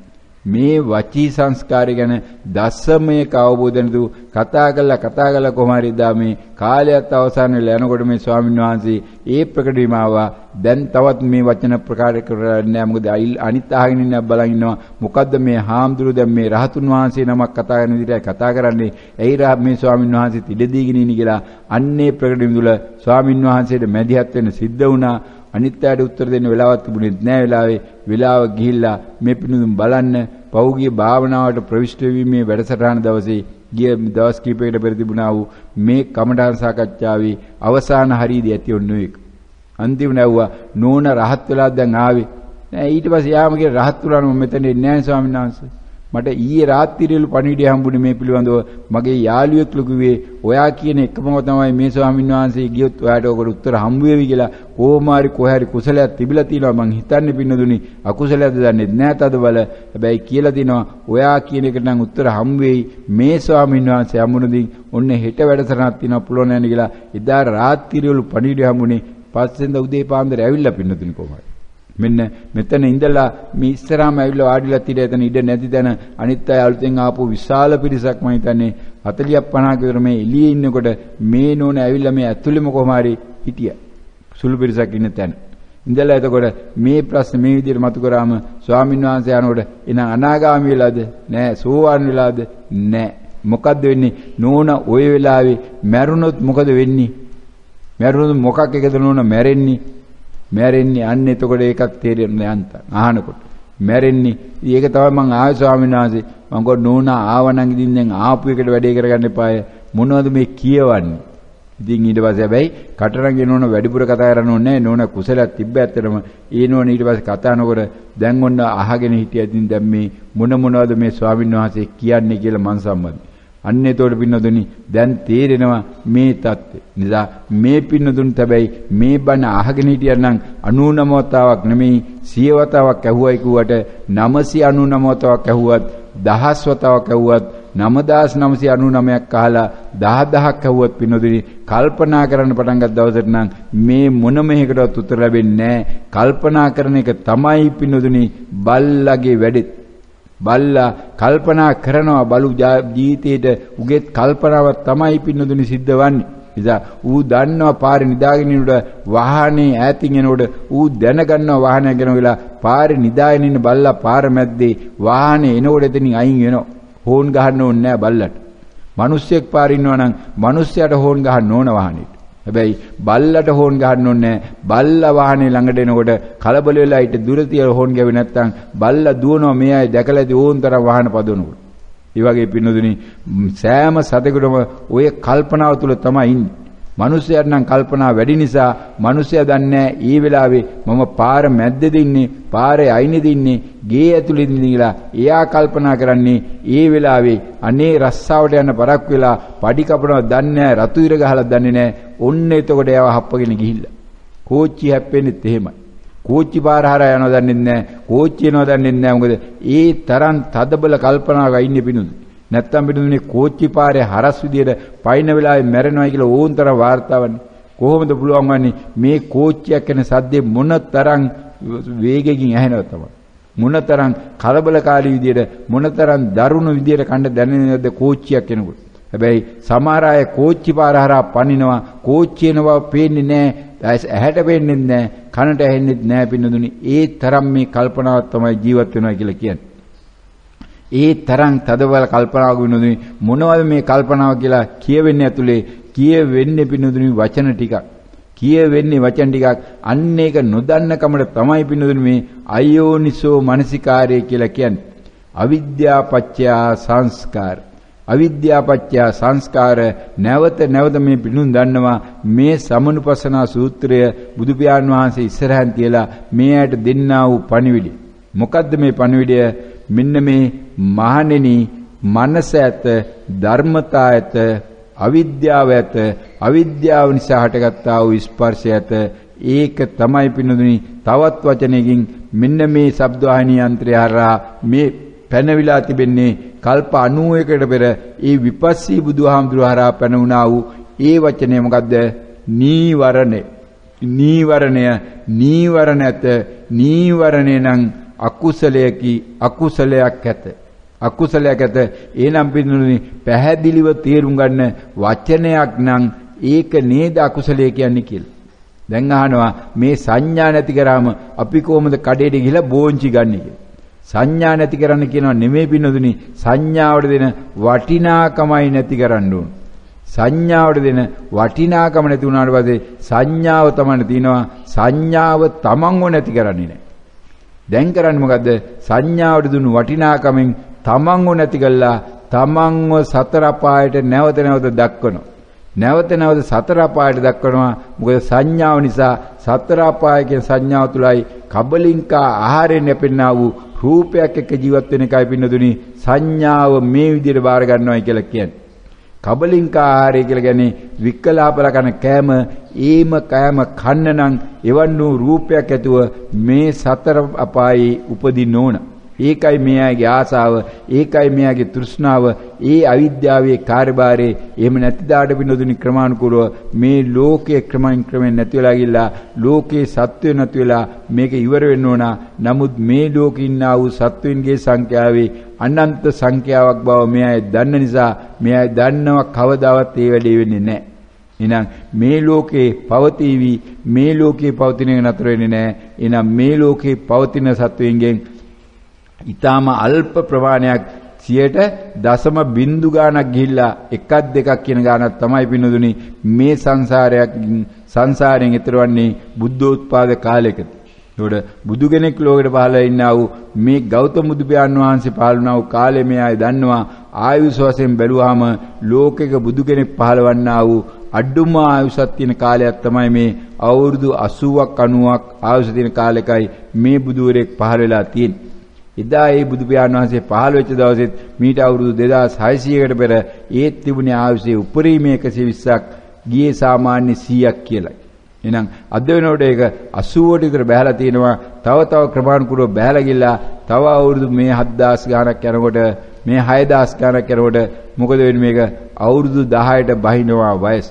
මේ වචී සංස්කාරය ගැන දසමයක අවබෝධ නැතුව කතා කළා කතා කළා කොහොම හරි දා මේ කාලයත් අවසන් වෙලා යනකොට මේ ස්වාමීන් වහන්සේ ඒ ප්‍රකට වීම ආවා. දැන් තවත් මේ වචන ප්‍රකාශ කරන්නේ නැහැ. මොකද අනිත් අහගෙන ඉන්න බලන් ඉන්නවා. මොකද්ද මේ හාමුදුරුවෝ දැන් මේ රහතුන් වහන්සේ නමක් කතා කරන විදිහට කතා කරන්නේ. එයි රහ මේ ස්වාමීන් වහන්සේ ඉඩ දීගෙන ඉන්නේ කියලා අන්නේ ප්‍රකට වීම තුළ ස්වාමීන් වහන්සේට මැදිහත් වෙන්න සිද්ධ වුණා. අනිත් අයට උත්තර දෙන්න වෙලාවක් තිබුණේ නැහැ. වෙලාවේ වෙලාව ගිහිල්ලා මේ පිණුදුම් බලන්න පෞගිය භාවනාවට ප්‍රවිෂ්ඨ වීමේ වැඩසටහන දවසේ ගිය දවස් කිහිපයකට පෙර තිබුණා වූ මේ කමඨාන් සාකච්ඡාවේ අවසාන හරියදී ඇති වුණේ ඒක. අන්තිම නැවුවා නෝන රහත් වෙලා දැන් ආවේ. නෑ ඊට පස්සේ යාම කියන රහත් වුණා මම මෙතන එන්නේ නැහැ ස්වාමීන් වහන්සේ. මට ඊයේ රාත්‍රියේලු පණිවිඩය හම්බුනේ මේ පිළිබඳව මගේ යාළුවෙක් ලුකුවේ ඔයා කියන එකම තමයි මේ ස්වාමීන් වහන්සේ ගියොත් ඔයාට ඔකට උත්තර හම්බ වෙවි කියලා කොහොමාරි කොහරි කුසලයක් තිබිලා තියෙනවා මං හිතන්නේ පින්නදුනි අකුසලයක්ද දන්නේ නැහැ තදබල හැබැයි කියලා දිනවා ඔයා කියන එකට නම් උත්තර හම්බ වෙයි මේ ස්වාමීන් වහන්සේ හම්බුනදී ඔන්න හෙට වැඩසටහනක් තියෙනවා පුළුවන් නෑනේ කියලා එදා රාත්‍රියේලු පණිවිඩය හම්බුනේ පස්සෙන්ද උදේ පාන්දර ඇවිල්ලා පින්නදුනි කොහොමද මෙන්න මෙතන ඉඳලා මේ ඉස්සරහාම ඇවිල්ලා වාඩිලා තියලා එතන ඉඩ නැති තැන අනිත් අය අලුතෙන් ආපු විශාල පිරිසක් මම හිතන්නේ හතලියක් පනහක විතර මේ එළියේ ඉන්නකොට මේ නෝන ඇවිල්ලා මේ ඇතුළෙම කොහොම හරි හිටියා සුළු පිරිසක් ඉන්න තැන ඉඳලා එතකොට මේ ප්‍රශ්න මේ විදිහට මතු කරාම ස්වාමීන් වහන්සේ අනකොට එන අනාගාමී වෙලාද නෑ සෝවාන් වෙලාද නෑ මොකද්ද වෙන්නේ නෝන ওই වෙලාවේ මැරුණොත් මොකද වෙන්නේ මැරුණොත් මොකක් එකද නෝන මැරෙන්නේ මැරෙන්නේ අන්න එතකොට ඒකත් තේරෙන්නේ යන්ත අහනකොට මැරෙන්නේ ඒක තමයි මං ආවේ ස්වාමීන් වහන්සේ මං ගොඩ නෝනා ආවනම් ඉතින් දැන් ආපු එකට වැඩේ කරගන්න එපාය මොනවද මේ කියවන්නේ ඉතින් ඊට පස්සේ හැබැයි කටරංගේ නෝන වැඩිපුර කතා කරන්න ඕනේ නැහැ නෝන කුසලයක් තිබ්බ ඇත්තටම ඒ නෝන ඊට පස්සේ කතා නොකර දැන් ඔන්න අහගෙන හිටියා ඉතින් දැන් මේ මොන මොනවද මේ ස්වාමීන් වහන්සේ කියන්නේ කියලා මං සම්මතයි අන්න ඒතකොට පින්නදුනි දැන් තේරෙනවා මේ தත්ත්වය. නිසා මේ පින්නදුන් තැබැයි මේ බණ අහගෙන හිටියනම් අනූනව වතාවක් නෙමෙයි සිය වතාවක් ඇහුවයි කිව්වට නවසිය අනූනව වතාවක් ඇහුවත් දහස් වතාවක් ඇහුවත් නවදාස් නවසිය අනූනවයක් අහලා දහදහක් ඇහුවත් පින්නදුනි කල්පනා කරන්න පටන් ගත් දවසට නම් මේ මොනම එකකටවත් උත්තර ලැබෙන්නේ නැහැ. කල්පනා කරන එක තමයි පින්නදුනි බල්ලගේ වැඩේ. බල්ලා කල්පනා කරනවා බලු ජීවිතේට උගෙත් කල්පනාවක් තමයි පින්නදුනි සිද්ධ වන්නේ. නිසා ඌ දන්නවා පාරේ නිදාගෙන ඉන්නකොට වාහනේ ඈතින් එනකොට ඌ දැනගන්නවා වාහනය ගැන වෙලා පාරේ නිදාගෙන ඉන්න බල්ලා පාර මැද්දේ වාහනේ එනකොට එතනින් අයින් වෙනවා. හෝන් ගහන්න ඕනේ නැහැ බල්ලට. මිනිස්සෙක් පාරේ ඉන්නවා නම් මිනිස්සයාට හෝන් ගහන්න ඕන වාහනේට. හැබැයි බල්ලට හෝන් ගහන්න ඕනේ නැහැ. බල්ලා වාහනේ ළඟට එනකොට කලබල වෙලා හිට දුර තියලා හෝන් ගැවේ නැත්තම් බල්ලා දුවනවා මේ අය දැකලා ඉතින් ඕන් තරම් වාහන පදවනකොට. ඒ වගේ පින්නදුනි සෑම සතෙකුටම ඔය කල්පනාව තුල තමයි ඉන්නේ. මිනිස්සයාට නම් කල්පනා වැඩි නිසා මිනිස්සයා දන්නේ ඒ වෙලාවේ මම පාර මැද්දේද ඉන්නේ පාරේ අයිනේද ඉන්නේ ගේ ඇතුලේ ඉඳලා එයා කල්පනා කරන්නේ ඒ වෙලාවේ අනේ රස්සාවට යන පරක් වෙලා පඩි කපනවා දන්නේ නැහැ රතු ඉර ගහලා දන්නේ නැහැ ඔන්න එතකොට එයාව හප්පගෙන ගිහිල්ලා කෝච්චි හැප්පෙන්නෙත් එහෙමයි කෝච්චි පාර හරහා යනවා දන්නේ නැහැ කෝච්චි යනවා දන්නේ නැහැ මොකද ඒ තරම් තදබල කල්පනාවක ඉන්නේ පිණුදු නැත්තම් පිටුනේ කෝච්චි පාරේ හරස් විදියට පයින් වෙලාවේ මැරෙනවා කියලා ඕන්තර වාර්තාවන්නේ කොහොමද පුළුවන් වන්නේ මේ කෝච්චියක් යන සද්දේ මොන තරම් වේගයෙන් ඇහෙනවද තමයි මොන තරම් කලබලකාරී විදියට මොන තරම් දරුණු විදියට කණ්ඩ දැනෙනවද කෝච්චියක් එනකොට හැබැයි සමහර අය කෝච්චි පාර හරහා පනිනවා කෝච්චි එනවා පේන්නේ නැහැ ඇහැට පේන්නේ නැහැ කනට ඇහෙන්නේ නැහැ පින්නදුනි ඒ තරම් මේ කල්පනාවක් තමයි ජීවත් වෙනවා කියලා කියන්නේ ඒ තරම් තදබල කල්පනාවක් වෙනුදුනි මොනවද මේ කල්පනාව කියලා කියවෙන්නේ ඇතුලේ කියවෙන්නේ පිනුදුනි වචන ටිකක් කියවෙන්නේ වචන ටිකක් අන්න ඒක නොදන්න කමට තමයි පිනුදුනි මේ අයෝනිසෝ මනසිකාරය කියලා කියන්නේ අවිද්‍යාපච්චය සංස්කාර අවිද්‍යාපච්චය සංස්කාර නැවත නැවත මේ පිනුන් දන්නවා මේ සමනුපස්සනා සූත්‍රය බුදු පියාණන් වහන්සේ ඉස්සරහින් තියලා මේ ඇයට දෙන්නා වූ පණිවිඩය මොකද්ද මේ පණිවිඩය මෙන්න මේ මහණෙනි මනස ඇත ධර්මතා ඇත අවිද්‍යාව ඇත අවිද්‍යාව නිසා හටගත්තා වූ ස්පර්ශය ඇත ඒක තමයි පින්නදුනි තවත් වචනයකින් මෙන්න මේ ශබ්දවාහිනී යන්ත්‍රය හරහා මේ පැනවිලා තිබෙන්නේ කල්ප අනූවකට පෙර ඒ විපස්සී බුදුහාමුදුරුවෝ හරහා පැනුණා වූ ඒ වචනය මොකද්ද නීවරණය නීවරණය නීවරණ ඇත නීවරණේ නම් අකුසලයකි අකුසලයක් ඇත. අකුසලයක් ඇත. එනම් පින්නුනි පැහැදිලිව තේරුම් ගන්න වචනයක් නම් ඒක නේද අකුසලය කියන්නේ කියලා. දැන් අහනවා මේ සංඥා නැති කරාම අපි කොහොමද කඩේට ගිහිලා බෝංචි ගන්න කියලා. සංඥා නැති කරන්න කියනවා නෙමෙයි පින්නුනි සංඥාවට දෙන වටිනාකමයි නැති කරන්න ඕන. සංඥාවට දෙන වටිනාකම නැති වුණාට පස්සේ සංඥාව තමයි තියෙනවා සංඥාව තමන්ව නැති කරන්නේ නැහැ. දැන් කරන්නේ මොකද්ද? සංඥාවට දුන්නු වටිනාකමෙන් තමන්ව නැති කළා තමන්ව සතර අපායට නැවත නැවත දක්වනවා. නැවත නැවත සතර අපායට දක්වනවා. මොකද සංඥාව නිසා සතර අපාය කියන සංඥාව තුලයි කබලින්කා ආහාරයෙන් ලැබෙනා වූ රූපයක් එක්ක ජීවත් වෙන එකයි පින්නදුනි සංඥාව මේ විදිහට බාර ගන්නවයි කියලා කියන්නේ. කබලින්කා ආහාරය කියලා කියන්නේ විකලාපල කන කෑම ඒම කෑම කන්න නම් එවන් වූ රූපයක් ඇතුව මේ සතර අපායේ උපදින්න ඕන. ඒකයි මෙයාගේ ආසාව, ඒකයි මෙයාගේ තෘෂ්ණාව, ඒ අවිද්‍යාවේ කාර්යභාරයේ එහෙම නැති දාඩ බිනදුනි ක්‍රමානුකූලව මේ ලෝකයේ ක්‍රමයෙන් ක්‍රමයෙන් නැති වෙලා ගිල්ලා ලෝකේ සත්‍ය නැති වෙලා මේක ඉවර වෙන්න ඕන. නමුත් මේ ලෝකේ ඉන්නා වූ සත්වෙන්ගේ සංඛ්‍යාවේ අනන්ත සංඛ්‍යාවක් බව මෙයයි දන්න නිසා මෙයයි දන්නව කවදාවත් ඒ වැඩේ වෙන්නේ නැහැ. එහෙනම් මේ ලෝකේ පවතිවි මේ ලෝකේ පවතින එක නතර වෙන්නේ නැහැ. එහෙනම් මේ ලෝකේ පවතින සත්වයන්ගෙන් ඊටාම අල්ප ප්‍රමාණයක් සියයට දශම බිංදු ගාණක් ගිහිල්ලා එකක් දෙකක් කියන ගාණක් තමයි පින්නදුනි මේ සංසාරයක් සංසාරයෙන් ඈතරවන්නේ බුද්ධෝත්පාද කාලයකදී. ඒකට බුදු කෙනෙක් ලෝකෙට පහළ ඉන්නා වූ මේ ගෞතම බුදු පියාණන් වහන්සේ පහළ වුණා වූ කාලේ මේ අය දන්නවා ආයුෂ වශයෙන් බැලුවාම ලෝකෙක බුදු කෙනෙක් පහළවන්නා වූ අඩුම ආයුෂක් තියෙන කාලයක් තමයි මේ අවුරුදු අසූවක් අනූවක් ආයුෂ තියෙන කාලෙකයි මේ බුදුවරයෙක් පහළ වෙලා තියෙන්නේ. එදා ඒ බුදු පියාණන් වහන්සේ පහළ වෙච්ච දවසෙත් මීට අවුරුදු දෙදාස් හයසීයකට පෙර ඒත් තිබුණේ ආයුෂයේ උපරිම එකසිය විස්සක් ගියේ සාමාන්‍ය සීයක් කියලා. එහෙනම් අද වෙනකොට ඒක අසූවට විතර බහැලා තියෙනවා. තව තව ක්‍රමානුකූලව බහැලා ගිහලා තව අවුරුදු මේ හත්දාස් ගාණක් යනකොට මේ හයදාස් ගාණක් යනකොට මොකද වෙන්නේ? මේක අවුරුදු දහයට බහිනවා වයස.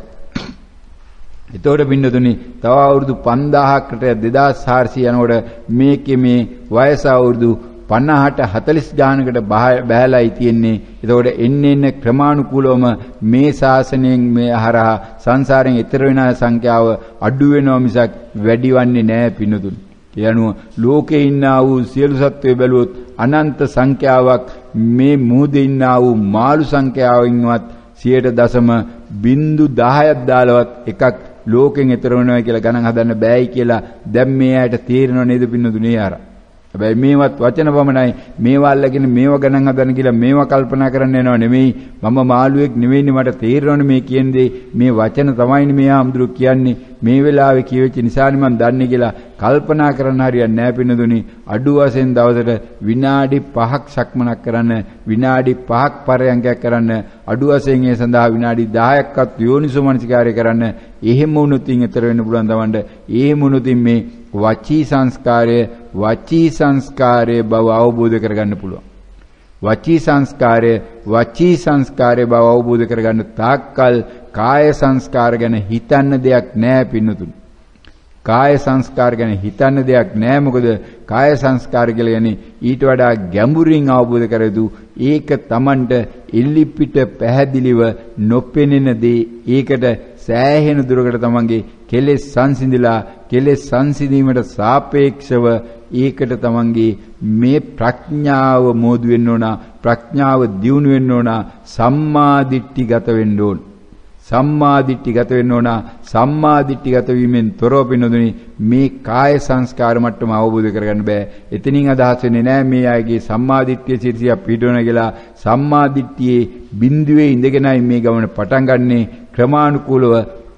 එතකොට බින්නතුනි තව අවුරුදු පන්දාහකට දෙදාස් හාරසිය යනකොට මේකේ මේ වයස අවුරුදු පනහට හතලිස් ගානකට බහැලායි තියෙන්නේ. එතකොට එන්න එන්න ක්‍රමානුකූලවම මේ ශාසනයෙන් මේ හරහා සංසාරයෙන් ඈතර වෙන සංඛ්‍යාව අඩු වෙනවා මිසක් වැඩිවන්නේ නැහැ පින්නතුනි. ඒ අනුව ලෝකේ ඉන්නා වූ සියලු සත්වයෝ බැලුවොත් අනන්ත සංඛ්‍යාවක් මේ මුහුදේ ඉන්නා වූ මාළු සංඛ්‍යාවෙන්වත් සියයට දශම බිංදු දහයක් දාලවත් එකක් ලෝකෙන් ඈතර වෙනවා කියලා ගණන් හදන්න බෑයි කියලා දැන් මේ ඇයට තේරෙනව නේද පින්නතුනේ ආර. හැබැයි මේවත් වචන පමණයි. මේවා අල්ලගෙන මේවා ගණන් හදන්න කියලා මේවා කල්පනා කරන්න යනව නෙමෙයි. මම මාළුවෙක් නෙවෙයිනේ මට තේරෙනවනේ මේ කියන්නේ මේ වචන තමයිනේ මේ ආම්දුරු කියන්නේ. මේ වෙලාවේ කියවෙච්ච නිසානේ මම දන්නේ කියලා කල්පනා කරන්න හරියන්නේ නැහැ පින්නදුනි. අඩු වශයෙන් දවසට විනාඩි පහක් සක්මනක් කරන්න, විනාඩි පහක් පරයන්කයක් කරන්න, අඩු වශයෙන් ඒ සඳහා විනාඩි දහයක්වත් යෝනිසෝ මනසිකාරය කරන්න. එහෙම වුණොතින් ඈතර වෙන්න පුළුවන් තමන්ට. එහෙම වුණොතින් මේ වචී සංස්කාරය වචී සංස්කාරය බව අවබෝධ කරගන්න පුළුවන්. වචී සංස්කාරය වචී සංස්කාරය බව අවබෝධ කරගන්න තාක්කල් කාය සංස්කාර ගැන හිතන්න දෙයක් නැහැ පින්නතුනි. කාය සංස්කාර ගැන හිතන්න දෙයක් නැහැ. මොකද කාය සංස්කාර කියලා කියන්නේ ඊට වඩා ගැඹුරින් අවබෝධ කර යුතු ඒක Tamanට ඉල්ලිපිට පැහැදිලිව නොපෙනෙන දේ. ඒකට සෑහෙන දුරකට Tamanගේ කෙලෙස් සංසිඳිලා කෙලෙස් සංසිඳීමට සාපේක්ෂව ඒකට Tamanගේ මේ ප්‍රඥාව මෝදු වෙන්න ඕන. ප්‍රඥාව දියුණු වෙන්න ඕන. සම්මා දිට්ඨිගත වෙන්න ඕන. සම්මා දිට්ඨිගත වෙන්න ඕන. සම්මා දිට්ඨිගත වීමෙන් තොරව පින්නදුනි මේ කාය සංස්කාර මට්ටම අවබෝධ කරගන්න බෑ. එතනින් අදහස් වෙන්නේ නෑ මේ අයගේ සම්මා දිට්ඨිය සිරිසිය පිටවන කියලා. සම්මා දිට්ඨියේ බිඳුවේ ඉඳගෙනයි මේ ගමන පටන් ගන්නෙ. ක්‍රමානුකූලව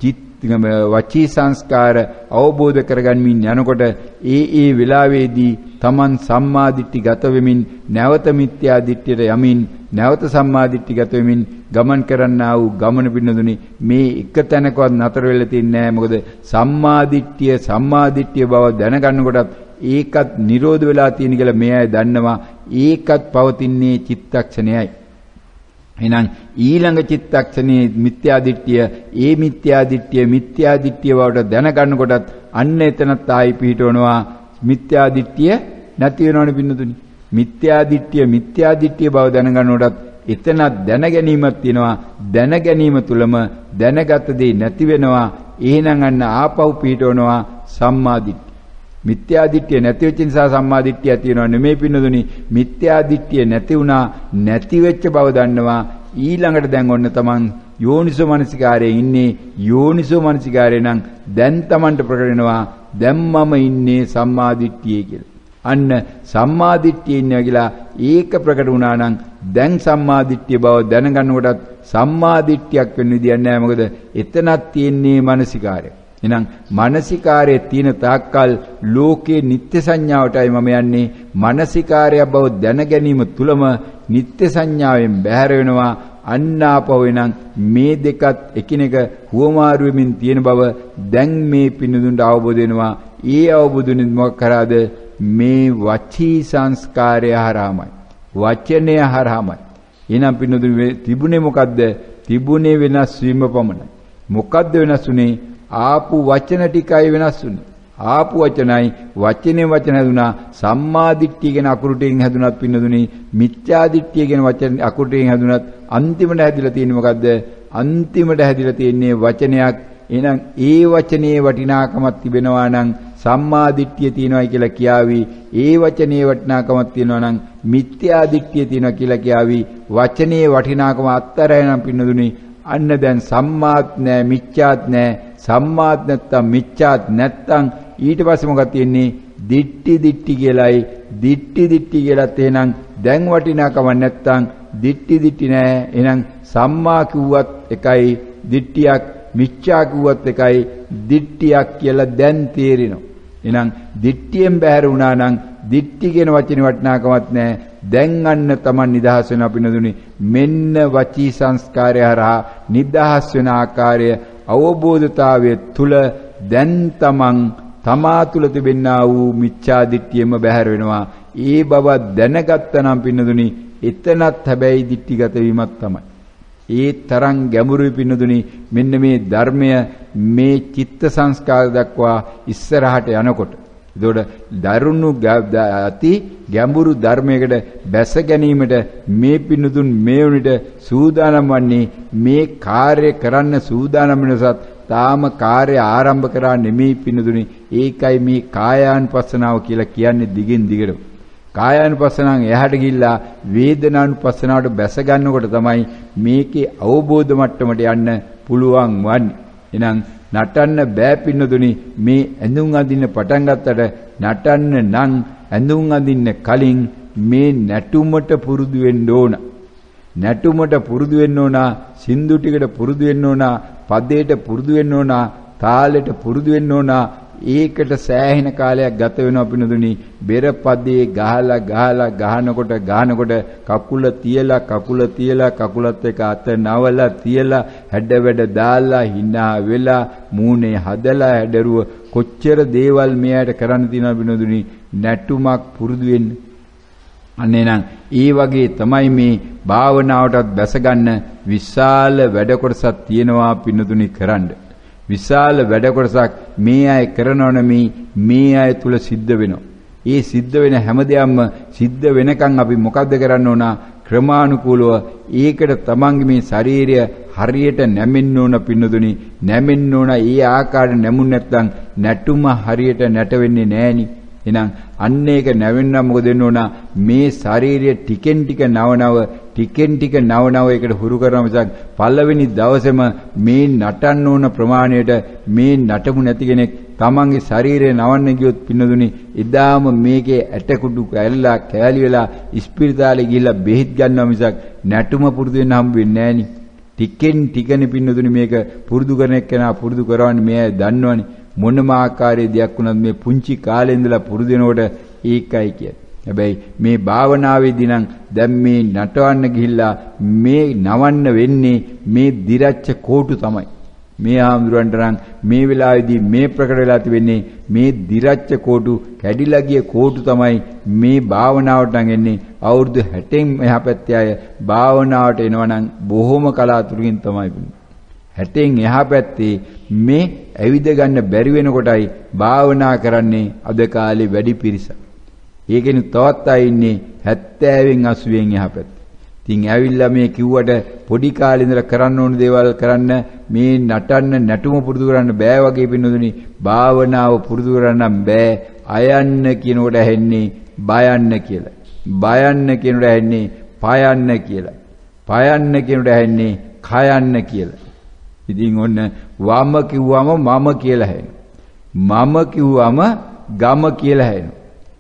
වචී සංස්කාර අවබෝධ කරගන්මින් යනකොට ඒ ඒ වෙලාවේදී Taman සම්මා දිට්ඨි ගත වෙමින් නැවත මිත්‍යා දිට්ඨියට යමින් නැවත සම්මා දිට්ඨි ගත වෙමින් ගමන් කරන්නා වූ ගමන පින්නදුනි මේ එක තැනකවත් නතර වෙලා තින්නේ නැහැ. මොකද සම්මා දිට්ඨිය සම්මා දිට්ඨිය බව දැනගන්නකොටත් ඒකත් නිරෝධ වෙලා තියෙන කියලා මේ අය දන්නවා. ඒකත් පවතින්නේ චිත්තක්ෂණයයි. එහෙනම් ඊළඟ චිත්තක්ෂණයේ මිත්‍යා දිට්ඨිය ඒ මිත්‍යා දිට්ඨිය මිත්‍යා දිට්ඨිය බවට දැනගන්නකොටත් අන්න එතනත් ආයි පිහිටවනවා මිත්‍යා දිට්ඨිය නැති වෙනවනේ පින්නතුනි. මිත්‍යා දිට්ඨිය මිත්‍යා දිට්ඨිය බව දැනගන්නකොටත් එතන දැන ගැනීමක් තියෙනවා. දැන ගැනීම තුලම දැනගත දේ නැති වෙනවා. එහෙනම් අන්න ආපහු පිටවනවා සම්මා දිට්ඨිය. මිත්‍යා දිට්ඨිය නැති වෙච්ච නිසා සම්මා දිට්ඨිය තියෙනව නෙමෙයි පින්නදුනි. මිත්‍යා දිට්ඨිය නැති වුණා නැති වෙච්ච බව දන්නවා. ඊළඟට දැන් ඔන්න තමන් යෝනිසෝ මනසිකාරයේ ඉන්නේ. යෝනිසෝ මනසිකාරේ නම් දැන් තමන්ට ප්‍රකට වෙනවා දැන් මම ඉන්නේ සම්මා දිට්ඨියේ කියලා. අන්න සම්මා දිට්ඨියේ ඉන්නවා කියලා ඒක ප්‍රකට වුණා නම් දැන් සම්මා දිට්ඨිය බව දැනගන්නකොටත් සම්මා දිට්ඨියක් වෙන්න විදියක් නැහැ. මොකද එතනක් තියෙන්නේ මනසිකාරය. එහෙනම් මානසිකාරයේ තියෙන තාක්කල් ලෝකේ නිත්‍ය සංඥාවටයි මම යන්නේ. මානසිකාරය බව දැන ගැනීම තුලම නිත්‍ය සංඥාවෙන් බැහැර වෙනවා. අන්නාපව වෙනං මේ දෙකත් එකිනෙක හුවමාරු වෙමින් තියෙන බව දැන් මේ පින්නදුන්ට අවබෝධ වෙනවා. ඒ අවබෝධුනේ මොකක් කරාද? මේ වචී සංස්කාරය හරහාමයි. වචනය හරහාමයි. එහෙනම් පින්නදුන් තිබුණේ මොකද්ද? තිබුණේ වෙනස් වීම පමණයි. මොකද්ද වෙනස් වුනේ? ආපු වචන ටිකයි වෙනස් වුනේ. ආපු වචනයි වචනේ වචන හැදුනා. සම්මා දිට්ඨිය කියන අකුරු ටිකෙන් හැදුනත් පින්නදුනි, මිත්‍යා දිට්ඨිය කියන වචන අකුරු ටිකෙන් හැදුනත් අන්තිමට හැදිලා තියෙන්නේ මොකද්ද? අන්තිමට හැදිලා තියෙන්නේ වචනයක්. එහෙනම් ඒ වචනේ වටිනාකමක් තිබෙනවා නම් සම්මා දිට්ඨිය තියෙනවායි කියලා කියාවි. ඒ වචනේ වටිනාකමක් තියෙනවා නම් මිත්‍යා දිට්ඨිය තියෙනවා කියලා කියාවි. වචනේ වටිනාකම අත්තරයනම් පින්නදුනි, අන්න දැන් සම්මාත් නැහැ මිච්ඡාත් නැහැ. සම්මාත් නැත්තම් මිච්ඡාත් නැත්තම් ඊට පස්සේ මොකක්ද තියෙන්නේ? දිට්ටි දිට්ටි කියලායි. දිට්ටි දිට්ටි කියලාත් එහෙනම් දැන් වටිනාකම නැත්තම් දිට්ටි දිට්ටි නෑ. එහෙනම් සම්මා කිව්වත් එකයි, දිට්ටියක් මිච්ඡා කිව්වත් එකයි. දිට්ටියක් කියලා දැන් තේරෙනවා. එහෙනම් දිට්ටියෙන් බැහැර වුණා නම් දිට්ටි කියන වචනේ වටිනාකමක් නෑ. දැන් අන්න Taman නිදහස් වෙන අපිනදුනි. මෙන්න වචී සංස්කාරය හරහා නිදහස් වෙන ආකාරය අවබෝධතාවයේ තුල දැන් තමන් තමා තුල තිබෙනා වූ මිච්ඡා දිට්ඨියම බැහැර වෙනවා. ඒ බව දැනගත්තනම් පින්නදුනි, එතනත් හැබැයි දිට්ඨිගත වීමක් තමයි. ඒ තරම් ගැඹුරුයි පින්නදුනි. මෙන්න මේ ධර්මය මේ චිත්ත සංස්කාර දක්වා ඉස්සරහට යනකොට, ඒතකොට දරුණු අති ගැඹුරු ධර්මයකට බැස ගැනීමට මේ පින්නදුන් මේ උනිට සූදානම් වන්නේ. මේ කාර්ය කරන්න සූදානම් වෙනසත් තාම කාර්ය ආරම්භ කරා නෙමෙයි පින්නදුනි. ඒකයි මේ කායානුපස්සනාව කියලා කියන්නේ දිගින් දිගට. කායානුපස්සනාවෙන් එහාට ගිහිල්ලා වේදනානුපස්සනාවට බැස ගන්නකොට තමයි මේකේ අවබෝධ මට්ටමට යන්න පුළුවන් වන්නේ. එහෙනම් නටන්න බෑ පින්නදුනි. මේ ඇඳුම් අඳින්න පටන් ගත්තට නටන්න නම් ඇඳුම් අඳින්න කලින් මේ නැටුමට පුරුදු වෙන්න ඕන. නැටුමට පුරුදු වෙන්න ඕන. සින්දු ටිකට පුරුදු වෙන්න ඕන. පදයට පුරුදු වෙන්න ඕන. තාලෙට පුරුදු වෙන්න ඕන. ඒකට සෑහෙන කාලයක් ගත වෙනවා පින්නදුනි. බෙර පදේ ගහලා ගහලා ගහනකොට ගහනකොට කකුල තියලා කකුල තියලා කකුලත් එක්ක අත නවලා තියලා හැඩ වැඩ දාලා hina වෙලා මූණේ හදලා හැඩරුව කොච්චර දේවල් මෙයාට කරන්න තියෙනවද පින්නදුනි. නැටුමක් පුරුදු වෙන්න. අන්නේ නම් ඒ වගේ තමයි මේ භාවනාවටත් බැස ගන්න විශාල වැඩ කොටසක් තියෙනවා පින්නදුනි කරන්න. විශාල වැඩ කොටසක් මේ අය කරනවන මේ මේ අය තුල සිද්ධ වෙනවා. ඒ සිද්ධ වෙන හැමදේම සිද්ධ වෙනකන් අපි මොකද්ද කරන්න ඕන? ක්‍රමානුකූලව ඒකට තමන්ගේ මේ ශරීරය හරියට නැමෙන්න ඕන පින්නදුනි. නැමෙන්න ඕන. ඒ ආකාරයට නැමුන් නැත්නම් නැටුම හරියට නැටවෙන්නේ නෑනි. එහෙනම් අන්න ඒක නැවෙන්න මොකද වෙන්න ඕන? මේ ශාරීරිය ටිකෙන් ටික නවනව ටිකෙන් ටික නවනව ඒකට හුරු කරන මිසක් පළවෙනි දවසේම මේ නටන්න ඕන ප්‍රමාණයට මේ නටමු නැති කෙනෙක් තමන්ගේ ශරීරය නවන්න ගියොත් පින්නදුනි, එදාම මේකේ ඇටකුඩු කැල්ලා කෑලි වෙලා ඉස්පිරිතාලේ ගිහිල්ලා බෙහෙත් ගන්නවා මිසක් නැටුම පුරුදු වෙන්න හම්බ වෙන්නේ නෑනි. ටිකෙන් ටිකනේ පින්නදුනි මේක පුරුදු කරන එක්කෙනා පුරුදු කරවන්නේ මේ අය දන්නවනේ. මොනම ආකාරයේ දෙයක් වුණත් මේ පුංචි කාලේ ඉඳලා පුරුදු වෙනකොට ඒකයි කියන්නේ. හැබැයි මේ භාවනාවේදී නම් දැන් මේ නටවන්න ගිහිල්ලා මේ නවන්න වෙන්නේ මේ දිරච්ච කෝටු තමයි. මේ ආම්දුරන්ට නම් මේ වෙලාවේදී මේ ප්‍රකට වෙලා තිබෙන්නේ මේ දිරච්ච කෝටු කැඩිලා ගිය කෝටු තමයි මේ භාවනාවට නම් එන්නේ. අවුරුදු හැටෙන් එහා පැත්තේ අය භාවනාවට එනවා නම් බොහොම කලාතුරකින් තමයි වෙන්නේ. හැටෙන් එහා පැත්තේ මේ ඇවිද ගන්න බැරි වෙනකොටයි භාවනා කරන්නේ අද කාලේ වැඩි පිරිසක්. ඒකෙනු තවත් අය ඉන්නේ හැත්තෑවෙන් අසූවෙන් එහා පැත්තේ. ඉතින් ඇවිල්ලා මේ කිව්වට පොඩි කාලේ ඉඳලා කරන්න ඕන දේවල් කරන්න මේ නටන්න නැටුම පුරුදු කරන්න බෑ වගේ පින්නදුනි භාවනාව පුරුදු කරන්න බෑ. අයන්න කියනකොට ඇහෙන්නේ බයන්න කියලා. බයන්න කියනකොට ඇහෙන්නේ පයන්න කියලා. පයන්න කියනකොට ඇහෙන්නේ කයන්න කියලා. ඉතින් ඔන්න වම කිව්වම මම කියලා හැෙනවා. මම කිව්වම ගම කියලා හැෙනවා.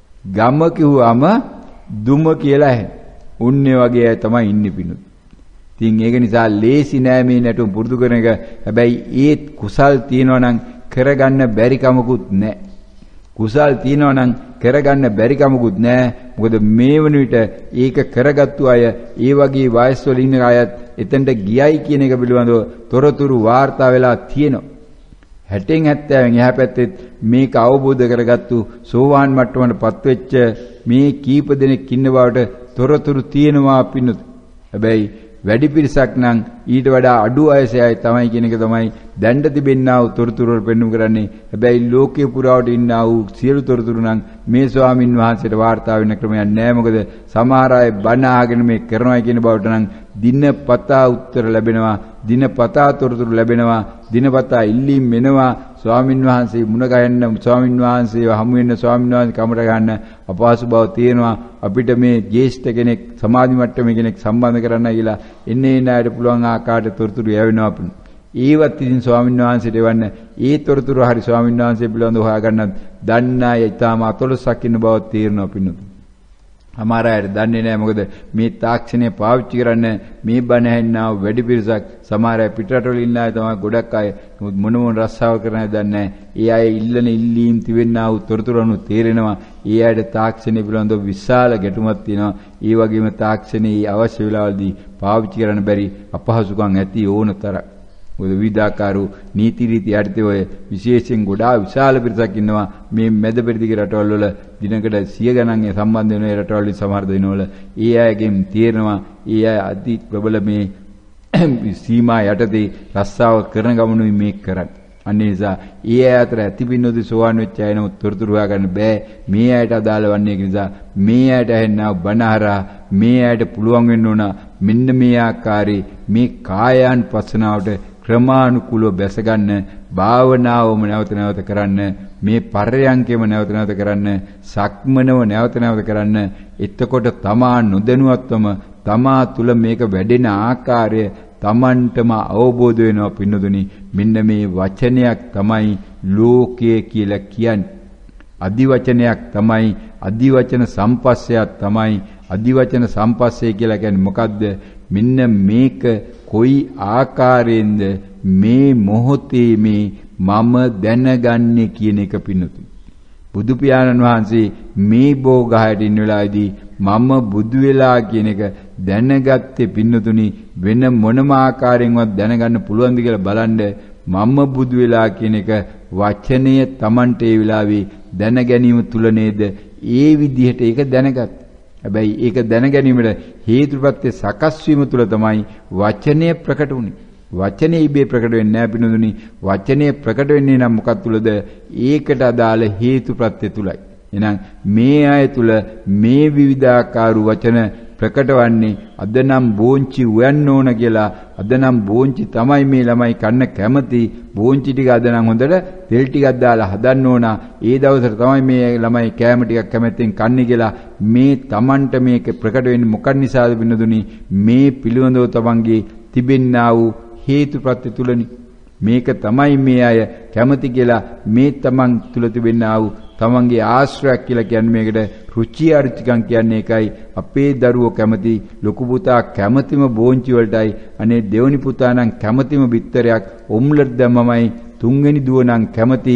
ගම කිව්වම දුම කියලා හැෙනවා. උන්නේ වගේ අය තමයි ඉන්නේ පිණුත්. ඉතින් ඒක නිසා ලේසි නෑ මේ නැටුම් පුරුදු කරන එක. හැබැයි ඒත් කුසල් තියනවා නම් කරගන්න බැරි කමකුත් නෑ. කුසල් තියනවා නම් කරගන්න බැරි කමකුත් නෑ. මොකද මේ වන විට ඒක කරගත්තු අය ඒ වගේ වයස් වල ඉන්න අයත් එතනට ගියයි කියන එක පිළිබඳව තොරතුරු වාර්තා වෙලා තියෙනවා. හැටෙන් හැත්තෑවෙන් එහා පැත්තේ මේක අවබෝධ කරගත්තු සෝවාන් මට්ටමකටපත් වෙච්ච මේ කීප දෙනෙක් ඉන්න බවට තොරතුරු තියෙනවා පින්නත්. හැබැයි වැඩි පිරිසක් නම් ඊට වඩා අඩු අයසයයි තමයි කියන එක තමයි දැඬ තිබෙන්නා වූ තොරතුරු වල පෙන්වු කරන්නේ. හැබැයි ලෝකේ පුරාවට ඉන්නා වූ සියලු තොරතුරු නම් මේ ස්වාමින් වහන්සේට වාර්තා වෙන ක්‍රමයක් නැහැ. මොකද සමහර අය බණ අහගෙන මේ කරනවා කියන බවට නම් දිනපතා උත්තර ලැබෙනවා, දිනපතා තොරතුරු ලැබෙනවා, දිනපතා ඉල්ලීම් වෙනවා. ස්වාමින් වහන්සේ මුණ ගැහෙන්න, ස්වාමින් වහන්සේව හමු වෙන්න, ස්වාමින් වහන්සේ කමර ගන්න අපහසු බව තියෙනවා. අපිට මේ ජේෂ්ඨ කෙනෙක්, සමාධි මට්ටමේ කෙනෙක් සම්බන්ධ කරන්න කියලා එන්නේ නැයට පුළුවන් ආකාරයට තොරතුරු යවෙනවා අපිට. ඒවත් ඉතින් ස්වාමින් වහන්සේට එවන්න, ඒ තොරතුරු හරි ස්වාමින් වහන්සේ පිළිබඳව හොයාගන්නත් දන්න අය ඊටාම අතලොස්සක් ඉන්න බව තේරෙනවා පින්නතු. අමාර අය දන්නේ නැහැ. මොකද මේ තාක්ෂණය පාවිච්චි කරන්න මේ බණ ඇහෙන්නා වැඩි පිරිසක් සමහර අය පිටරටවල ඉන්න අය තමයි ගොඩක් අය මොන මොන රස්සාව කරන්නද දන්නේ නැහැ. ඒ අය ඉල්ලන ඉල්ලීම් තිබෙන්නා වූ තොරතුරු අනුව තේරෙනවා ඒ අයට තාක්ෂණය පිළිබඳව විශාල ගැටුමක් තියෙනවා. ඒ වගේම තාක්ෂණයේ අවශ්‍ය වෙලාවලදී පාවිච්චි කරන්න බැරි අපහසුකම් ඇති ඕනතරම්. මොකද විවිධාකාර නීති රීති යටතේ ඔය විශේෂයෙන් ගොඩාක් විශාල පිරිසක් ඉන්නවා මේ මැද පෙරදිග රටවල් වල දිනකට සිය ගණන් සම්බන්ධ වෙන රටවල් වලින් සමහර දිනවල ඒ අයගෙන් තේරෙනවා ඒ අය අති ප්‍රබල මේ සීමා යටතේ රස්සාව කරන ගමනුයි මේක කරන්නේ. අන්න ඒ නිසා ඒ අය අතර ඇතිපින්නෝදි සෝවාන් වෙච්ච අය නමුත් තොරතුරු හොයාගන්න බෑ. මේ අයට අදාළ වන්නේ ඒ නිසා මේ අයට ඇහෙන්නා බණහරා මේ අයට පුළුවන් වෙන්න ඕන මෙන්න මේ ආකාරයේ මේ කායයන් පස්සනාවට ක්‍රමානුකූලව බැස ගන්න, භාවනාවම නැවත නැවත කරන්න, මේ පර්යංකෙම නැවත නැවත කරන්න, සක්මනව නැවත නැවත කරන්න. එතකොට තමා නොදැනුවත්වම තමා තුල මේක වැඩෙන ආකාරය තමන්ටම අවබෝධ වෙනවා පින්නදුනි. මෙන්න මේ වචනයක් තමයි ලෝකය කියලා කියන්නේ. අදිවචනයක් තමයි, අදිවචන සම්පස්සයක් තමයි. අදිවචන සම්පස්සේ කියලා කියන්නේ මොකද්ද? මෙන්න මේක කොයි ආකාරයෙන්ද මේ මොහොතේ මේ මම දැනගන්නේ කියන එක පින්නතුනි. බුදු පියාණන් වහන්සේ මේ බෝගහයට ඉන්න වෙලාවේදී මම බුදු වෙලා කියන එක දැනගත්තේ පින්නතුනි වෙන මොනම ආකාරයෙන්වත් දැනගන්න පුළුවන්ද කියලා බලන්න. මම බුදු වෙලා කියන එක වචනය Tamante ඒ වෙලාවේ දැන ගැනීම තුල නේද ඒ විදිහට ඒක දැනගත්තේ. හැබැයි ඒක දැන ගැනීමට හේතුප්‍රත්‍ය සකස් වීම තුළ තමයි වචනය ප්‍රකට වුනේ. වචනේ ඉබේ ප්‍රකට වෙන්නේ නැහැ පිනුදුනි. වචනේ ප්‍රකට වෙන්නේ නම් මොකක් තුලද? ඒකට අදාළ හේතුප්‍රත්‍ය තුලයි. එහෙනම් මේ අය තුල මේ විවිධාකාර වචන ප්‍රකටවන්නේ අද නම් බෝංචි උයන්න ඕන කියලා. අද නම් බෝංචි තමයි මේ ළමයි කන්න කැමති. බෝංචි ටික අද නම් හොඳට තෙල් ටිකක් දාලා හදන්න ඕන. ඒ දවසට තමයි මේ ළමයි කැම ටිකක් කැමැත්තෙන් කන්නේ කියලා මේ Tamanට මේක ප්‍රකට වෙන්නේ මොකක් නිසාද බිනදුනි? මේ පිළිවෙඳව තමන්ගේ තිබෙන්නා වූ හේතුප්‍රත්‍ය තුලනි. මේක තමයි මේ අය කැමති කියලා මේ තමන් තුල තිබෙන්නා වූ තමන්ගේ ආශ්‍රයක් කියලා කියන්නේ මේකට රුචි අරුචිකම් කියන්නේ ඒකයි. අපේ දරුවෝ කැමති, ලොකු පුතා කැමතිම බෝංචි වලටයි. අනේ දෙවනි පුතා නම් කැමතිම බිත්තරයක් ඔම්ලට් දැම්මමයි. තුන්වෙනි දුව නම් කැමති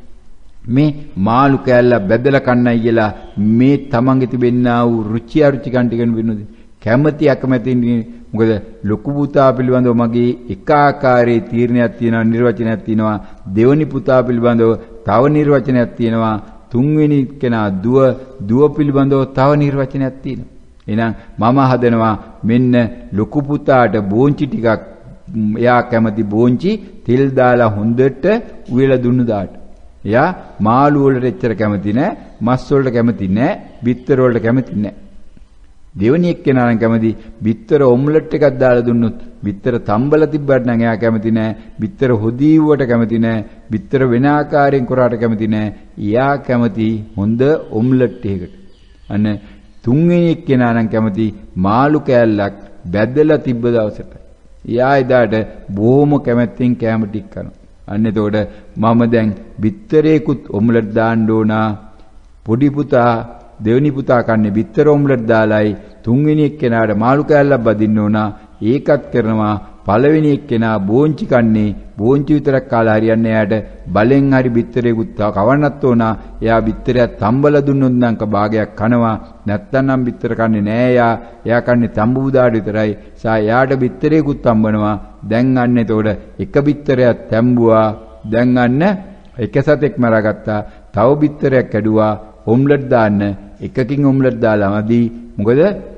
මේ මාළු කෑල්ල බැදලා කන්නයි කියලා මේ තමන්ගේ තිබෙන්නා වූ රුචි අරුචිකම් ටිකන වෙනද කැමති අකමැති. මොකද ලොකු පුතා පිළිබඳව මගේ එක ආකාරයේ තීරණයක් තියෙනවා, නිර්වචනයක් තියෙනවා. දෙවනි පුතා පිළිබඳව තව නිර්වචනයක් තියෙනවා. තුන්වෙනි කෙනා දුව දුව පිළිබඳව තව නිර්වචනයක් තියෙනවා. එහෙනම් මම හදනවා මෙන්න ලොකු පුතාට බෝංචි ටිකක් එයා කැමති බෝංචි තෙල් දාලා හොඳට උයලා දුන්නු දාට. එයා මාළු වලට එච්චර කැමති නැහැ, මස් වලට කැමති නැහැ, බිත්තර වලට කැමති නැහැ. දෙවෙනි එක්කෙනා නම් කැමති බිත්තර ඔම්ලට් එකක් දාලා දුන්නොත්, බිත්තර තම්බල තිබ්බට නම් එයා කැමති නැහැ, බිත්තර හොදීවුවට කැමති නැහැ, බිත්තර වෙන ආකාරයෙන් කරාට කැමති නැහැ. එයා කැමති හොඳ ඔම්ලට් එකකට. අන්න තුන්වෙනි එක්කෙනා නම් කැමති මාළු කෑල්ලක් බැදලා තිබ්බ දවසට. එයා එදාට බොහොම කැමැත්තෙන් කැම ටික කරනවා. අන්න එතකොට මම දැන් බිත්තරේකුත් ඔම්ලට් දාන්න ඕන. පොඩි පුතා දෙවෙනි පුතා කන්නේ බිත්තර ඔම්ලට් දාලායි, තුන්වෙනි එක්කෙනාට මාළු කෑල්ලක් බදින්න ඕන. ඒකත් කරනවා. පළවෙනි එක්කෙනා බෝංචි කන්නේ, බෝංචි විතරක් කාලා හරියන්නේ. එයාට බලෙන් හරි බිත්තරේකුත් කවන්නත් ඕන. එයා බිත්තරයක් තම්බල දුන්නොත් නම් භාගයක් කනවා. නැත්තම් නම් බිත්තර කන්නේ නෑ. එයා එයා කන්නේ තම්බු බුදාට විතරයි. සා එයාට බිත්තරේකුත් තම්බනවා. දැන් අන්න එතකොට එක බිත්තරයක් තැම්බුවා. දැන් අන්න එක සතෙක් මරාගත්තා. තව බිත්තරයක් කැඩුවා. ඔම්ලට් දාන්න එකකින් ඔම්ලට් දාලා මදි. මොකද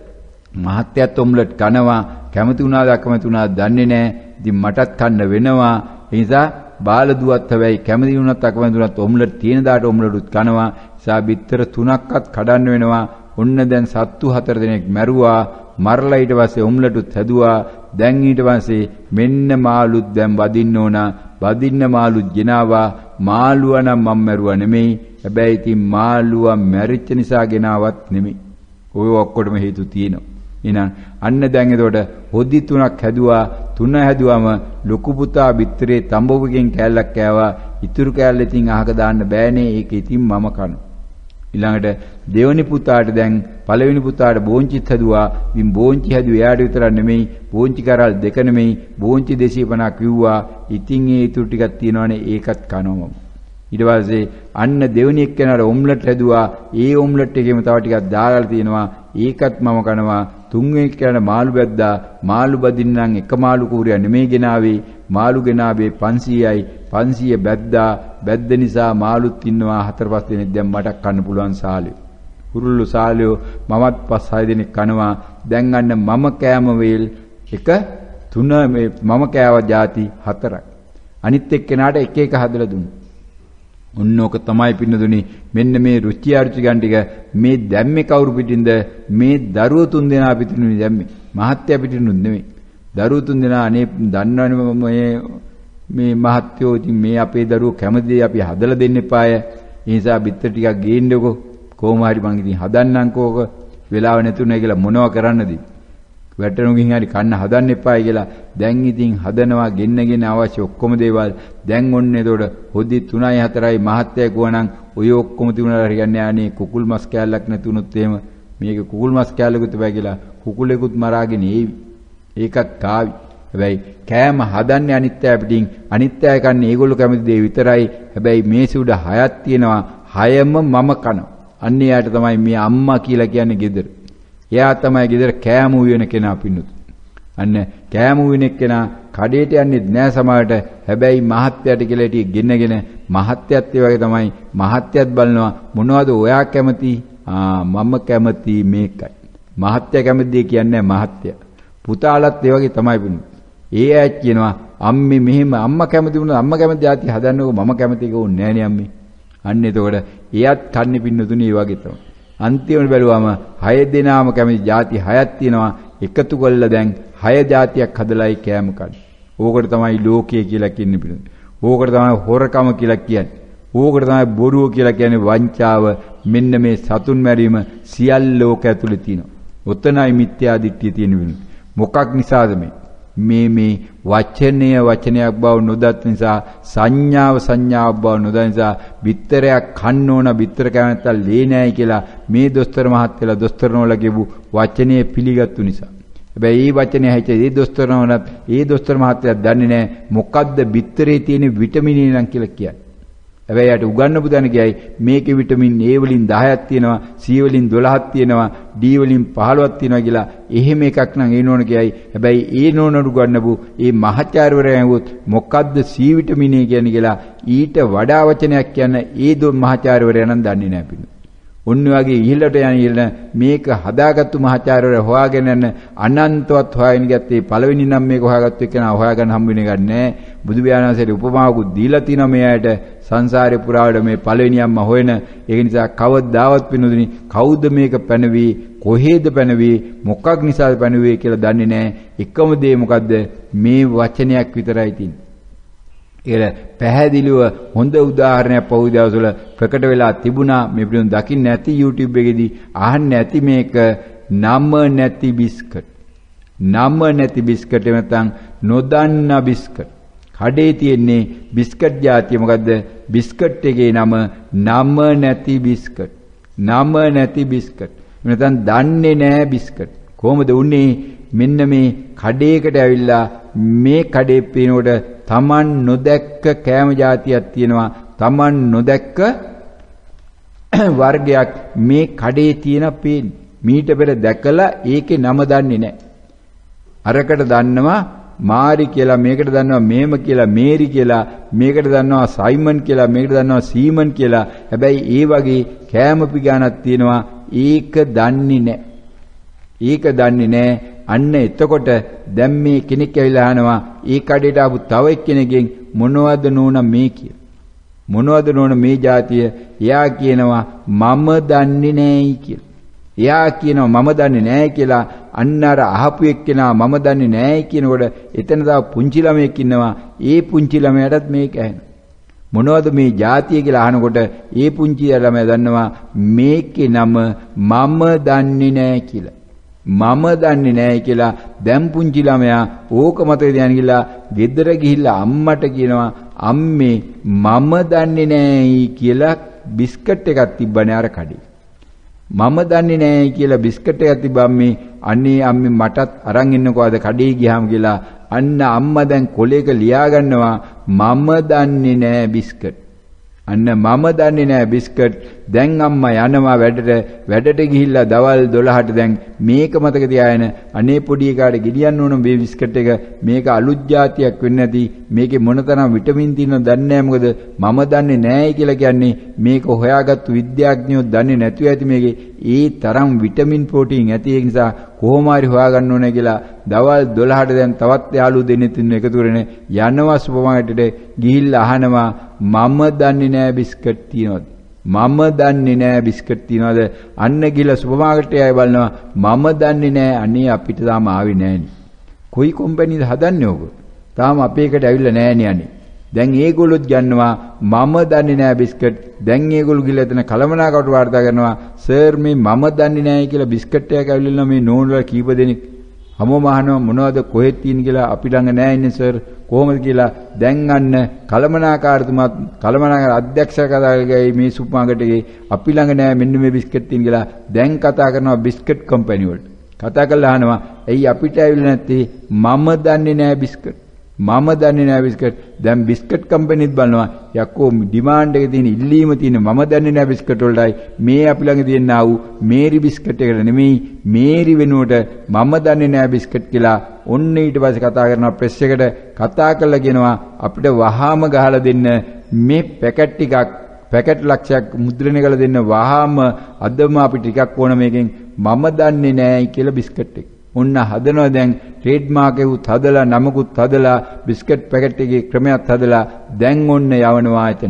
මහත්යත් ඔම්ලට් කනවා. කැමති වුණාද අකමැති වුණාද දන්නේ නැහැ. ඉතින් මටත් කන්න වෙනවා. ඒ නිසා බාලදුවත් හැබැයි කැමති වුණත් අකමැති වුණත් ඔම්ලට් තියෙන දාට ඔම්ලට්ුත් කනවා. නිසා බිත්තර තුනක්වත් කඩන්න වෙනවා. ඔන්න දැන් සත්තු හතර දෙනෙක් මැරුවා. මරලා ඊට පස්සේ ඔම්ලට්ුත් හැදුවා. දැන් ඊට පස්සේ මෙන්න මාළුත් දැන් වදින්න ඕන. වදින්න මාළුත් ගෙනාවා. මාළුවා නම් මම මැරුවා නෙමෙයි. හැබැයි ඉතින් මාළුවා මැරිච්ච නිසා ගෙනාවත් නෙමෙයි. ඔය ඔක්කොටම හේතු තියෙනවා. එහෙනම් අන්න දැන් එතකොට හොදි තුනක් හැදුවා. තුන හැදුවම ලොකු පුතා බිත්තරේ තඹවකෙන් කෑල්ලක් කෑවා. ඉතුරු කෑල්ල ඉතින් අහක දාන්න බෑනේ. ඒක ඉතින් මම කනවා. ඊළඟට දෙවෙනි පුතාට දැන් පළවෙනි පුතාට බෝංචිත් හැදුවා. ඉතින් බෝංචි හැදුවේ එයාට විතරක් නෙමෙයි, බෝංචි කරල් දෙක නෙමෙයි, බෝංචි දෙසිය පනහක් විව්වා. ඉතින් ඒ ඉතුරු ටිකක් තියෙනවනේ, ඒකත් කනවා. ඊට පස්සේ අන්න දෙවෙනි එක්කෙනාට ඔම්ලට් හැදුවා. ඒ ඔම්ලට් එකේම තව ටිකක් දාලා තියෙනවා. ඒකත් මම කනවා. තුන්වෙනි එක්කෙනාට මාළු බැද්දා. මාළු බදින්නම් එක මාළු කූරියක් නෙමෙයි ගෙනාවේ. මාළු ගෙනාවේ පන්සීයයි. පන්සීය බැද්දා. බැද්ද නිසා මාළුත් ඉන්නවා හතර පහ දෙනෙක්. දැන් මට කන්න පුළුවන් සාලියෝ. හුරුල්ලු සාලියෝ මමත් පහ හය දෙනෙක් කනවා. දැන් අන්න මම කෑම වේල් එක තුන මේ මම කෑව ಜಾති හතරක්. අනිත් එක්කෙනාට එක එක හදලා දුන්නා. ඔන්නෝක තමයි පින්නදුනි. මෙන්න මේ රුචි අරුචි ගන්න ටික මේ දැම්මේ කවුරු පිටින්ද? මේ දරුවෝ තුන් දෙනා පිටිනුනේ දැම්මේ. මහත්ය පිටිනුත් නෙමෙයි. දරුවෝ තුන් දෙනා අනේ දන්නවනේ මේ මේ මහත්යෝ ඉතින් මේ අපේ දරුවෝ කැමති අපි හදලා දෙන්න එපාය. ඒ නිසා බිත්තර ටිකක් ගේන්නකෝ. කොහොම හරි මං ඉතින් හදන්නම්කෝ. ඔක වෙලාව නැතුනේ කියලා මොනවා කරන්නද? වැටෙනුකින් හරි කන්න හදන්න එපායි කියලා දැන් ඉතින් හදනවා ගෙන්නගෙන අවශ්‍ය ඔක්කොම දේවල්. දැන් ඔන්න එතකොට හොදි තුනයි හතරයි මහත්යයි ගුවනම් ඔය ඔක්කොම තිබුණාලා හරියන්නේ ආනේ කුකුල් මස් කෑල්ලක් නැතුනොත් එහෙම මේක කුකුල් මස් කෑල්ලකුත් බෑ කියලා කුකුලෙකුත් මරාගෙන ඒවි. ඒකත් කාවි. හැබැයි කෑම හදන්නේ අනිත්‍යය පිටින්. අනිත්‍යය කන්නේ ඒගොල්ලෝ කැමති දේ විතරයි. හැබැයි මේසෙ උඩ හයක් තියෙනවා. හයම මම කනවා. අන්න එයාට තමයි මේ අම්මා කියලා කියන්නේ ගෙදර. එයා තමයි ගෙදර කෑම උයන කෙනා පින්නුත්. අන්න කෑම උයන කෙනා කඩේට යන්නේ නැහැ සමහරට. හැබැයි මහත්යට කියලා ටික ගෙන්නගෙන මහත්යත් ඒ වගේ තමයි. මහත්යත් බලනවා මොනවද ඔයා කැමති? ආ මම කැමති මේකයි. මහත්ය කැමති කියන්නේ මහත්ය. පුතාලත් ඒ වගේ තමයි පින්නු. ඒ ඇයි කියනවා අම්මේ මෙහෙම අම්මා කැමති වුණා අම්මා කැමති જાති හදන්නකෝ මම කැමති ඒක උන්නේ නැහැ නේ අම්මේ. අන්න එතකොට එයාත් කන්නේ පින්නතුනේ ඒ වගේ තමයි. අන්තිමට බැලුවම හය දෙනාම කැමති ಜಾති හයක් තියෙනවා. එකතු කරලා දැන් හය ಜಾතියක් හදලායි කෑම කන්නේ. ඕකට තමයි ලෝකය කියලා කියන්නේ පිළිතුර. ඕකට තමයි හොරකම කියලා කියන්නේ. ඕකට තමයි බොරුව කියලා කියන්නේ වංචාව. මෙන්න මේ සතුන් මැරීම සියල්ල ලෝක ඇතුලේ තියෙනවා. ඔතනයි මිත්‍යා දිට්ඨිය තියෙන වෙන්නේ. මොකක් නිසාද මේ? මේ මේ වචනය වචනයක් බව නොදත් නිසා, සංඥාව සංඥාවක් බව නොදත් නිසා බිත්තරයක් කන්න ඕන බිත්තර කෑම නැත්තම් ලේ නෑයි කියලා මේ දොස්තර මහත්තයලා දොස්තරනෝලා කියපු වචනේ පිළිගත්තු නිසා. හැබැයි මේ වචනේ හැයිච්ච ඒ දොස්තරනෝලත් ඒ දොස්තර මහත්තයා දන්නේ නෑ මොකද්ද බිත්තරේ තියෙන විටමින් E නම් කියලා කියන්නේ. හැබැයි යාට උගන්නපු දැන කියයි මේකේ විටමින් A වලින් දහයක් තියෙනවා, C වලින් දොළහක් තියෙනවා, D වලින් පහළොවක් තියෙනවා කියලා එහෙම එකක් නම් ඒ නෝන කියයි. හැබැයි ඒ නෝනට උගන්නපු ඒ මහාචාර්යවරයා ඇහුවොත් මොකද්ද C විටමින් E කියන්නේ කියලා ඊට වඩා වචනයක් කියන්න ඒ දො මහාචාර්යවරයා නම් දන්නේ නැහැ පිළි. ඔන්න වගේ ඉහළට යන ඉහළ මේක හදාගත්තු මහාචාර්යවරු හොයාගෙන යන අනන්තවත් හොයාගෙන ගත්තේ පළවෙනි නම් මේක හොයාගත්තු එක්කන හොයාගන්න හම්බ වෙන එකක් නෑ. බුදු පියාණන්සේට උපමාවකුත් දීලා තිනවා මේ අයට සංසාරේ පුරාවට මේ පළවෙනියම්ම හොයන. ඒක නිසා කවදාවත් පිනුදුනි කවුද මේක පැනවි කොහෙද පැනවි මොකක් නිසාද පැනවි කියලා දන්නේ නෑ. එකම දේ මොකද්ද මේ වචනයක් විතරයි තියෙන්නේ. ඒක පැහැදිලිව හොඳ උදාහරණයක් පොහොය දවස්වල ප්‍රකට වෙලා තිබුණා. මේ පිළිබඳව දකින්න නැති YouTube එකේදී අහන්න ඇති මේක නම නැති බිස්කට්. නම නැති බිස්කට් නැත්නම් නොදන්න බිස්කට්. කඩේ තියෙන්නේ බිස්කට් జాතිය මොකද්ද? බිස්කට් එකේ නම නම නැති බිස්කට්. නම නැති බිස්කට්. නැත්නම් දන්නේ නැහැ බිස්කට්. කොහොමද උන්නේ? මෙන්න මේ කඩේකට ඇවිල්ලා මේ කඩේ පේනකොට Taman නොදැක්ක කෑම జాතියක් තියෙනවා. Taman නොදැක්ක වර්ගයක් මේ කඩේ තියෙන පේන්නේ. මීට පෙර දැකලා ඒකේ නම දන්නේ නැහැ. අරකට දන්නවා මාරි කියලා, මේකට දන්නවා මේම කියලා, මේරි කියලා, මේකට දන්නවා සයිමන් කියලා, මේකට දන්නවා සීමන් කියලා. හැබැයි ඒ වගේ කෑම පිගානක් තියෙනවා ඒක දන්නේ නැහැ. ඒක දන්නේ නැහැ. අන්න එතකොට දැන් මේ කෙනෙක් ඇවිල්ලා අහනවා ඒ කඩේට ආපු තව එක්කෙනෙක්ගෙන් මොනවද නෝන මේ කියලා. මොනවද නෝන මේ જાතිය? එයා කියනවා මම දන්නේ නැහැයි කියලා. එයා කියනවා මම දන්නේ නැහැ කියලා. අන්න අර අහපු එක්කෙනා මම දන්නේ නැහැයි කියනකොට එතන තව පුංචි ළමයෙක් ඉන්නවා. ඒ පුංචි ළමයාටත් මේක ඇහෙනවා. මොනවද මේ જાතිය කියලා අහනකොට ඒ පුංචි ළමයා දන්නවා මේකේ නම මම දන්නේ නැහැ කියලා. මම දන්නේ නැහැ කියලා දැන් පුංචි ළමයා ඕක මතක තියාගෙන ගිහලා ගෙදර ගිහිල්ලා අම්මට කියනවා අම්මේ මම දන්නේ නැහැයි කියලා බිස්කට් එකක් තිබ්බනේ අර කඩේ. මම දන්නේ නැහැයි කියලා බිස්කට් එකක් තිබ්බා අම්මේ. අනේ අම්මේ මටත් අරන් එන්නකෝ අද කඩේ ගියාම කියලා. අන්න අම්මා දැන් කොලේක ලියා ගන්නවා මම දන්නේ නැහැ බිස්කට්. අන්න මම දන්නේ නැහැ බිස්කට්. දැන් අම්මා යනවා වැඩට. වැඩට ගිහිල්ලා දවල් දොළහට දැන් මේක මතක තියාගෙන අනේ පොඩි එකාට ගෙඩියන්න ඕන මේ බිස්කට් එක. මේක අලුත් જાතියක් වෙන්නේ නැති. මේකේ මොනතරම් විටමින් තියෙනවද දන්නේ නැහැ. මොකද මම දන්නේ නැහැ කියලා කියන්නේ මේක හොයාගත්තු විද්‍යාඥයෝ දන්නේ නැතුව ඇති මේකේ ඒ තරම් විටමින් ප්‍රෝටීන් ඇති. ඒ නිසා කොහොම හරි හොයාගන්න ඕනේ කියලා දවල් දොළහට දැන් තවත් යාළුවෝ දෙන්නෙක් ඉන්න එකතු කරගෙන යනවා සුපර් මාකට් ගිහිල්ලා අහනවා මම දන්නේ නැහැ බිස්කට් තියනවද? මම දන්නේ නැහැ බිස්කට් තියනවද? අන්න ගිහලා සුපර් මාකට් එකේ බලනවා මම දන්නේ නැහැ. අනේ අපිට තාම ආවේ නැහනේ. කොයි කම්පැනිද හදන්නේ ඕක? තාම අපේ එකට ඇවිල්ලා නැහනේ අනේ. දැන් ඒගොල්ලොත් ගන්නවා මම දන්නේ නැහැ බිස්කට්. දැන් ඒගොල්ලෝ ගිහලා එතන කලමනාකවට වාර්තා කරනවා සර් මේ මම දන්නේ නැහැ කියලා බිස්කට් එකක් ඇවිල්ලා මේ නෝනලා කීප දෙනෙක් හැමෝම අහනවා මොනවද කොහෙද තියෙන කියලා. අපි ළඟ නැහැ ඉන්නේ සර් කොහොමද කියලා. දැන් අන්න කලමනාකාරතුමාත් කලමනාකාර අධ්‍යක්ෂකයාගේ මේ සුපර් මාකට් එකේ අපි ළඟ නැහැ මෙන්න මේ බිස්කට් තියෙන කියලා දැන් කතා කරනවා බිස්කට් කම්පැනි වලට. කතා කරලා අහනවා ඇයි අපිට ඇවිල්ලා නැත්තේ? මම දන්නේ නැහැ බිස්කට්. මම දන්නේ නැහැ බිස්කට්. දැන් බිස්කට් කම්පැනිත් බලනවා යකෝ ඩිමාන්ඩ් එකේ තියෙන ඉල්ලීම තියෙන මම දන්නේ නැහැ බිස්කට් වලටයි මේ අපි ළඟ තියෙන ආ වූ මේරි බිස්කට් එකට නෙමෙයි මේරි වෙනුවට මම දන්නේ නැහැ බිස්කට් කියලා. ඔන්න ඊට පස්සේ කතා කරනවා ප්‍රෙස් එකට කතා කරලා කියනවා අපිට වහාම ගහලා දෙන්න මේ පැකට් ටිකක් පැකට් ලක්ෂයක් මුද්‍රණය කරලා දෙන්න වහාම අදම අපි ටිකක් ඕන මේකෙන් මම දන්නේ නැහැ කියලා බිස්කට් එක. ඔන්න හදනවා දැන් ට්‍රේඩ් මාක් එකකුත් හදලා නමකුත් හදලා බිස්කට් පැකට් එකේ ක්‍රමයක් හදලා දැන් ඔන්න යවනවා එතන.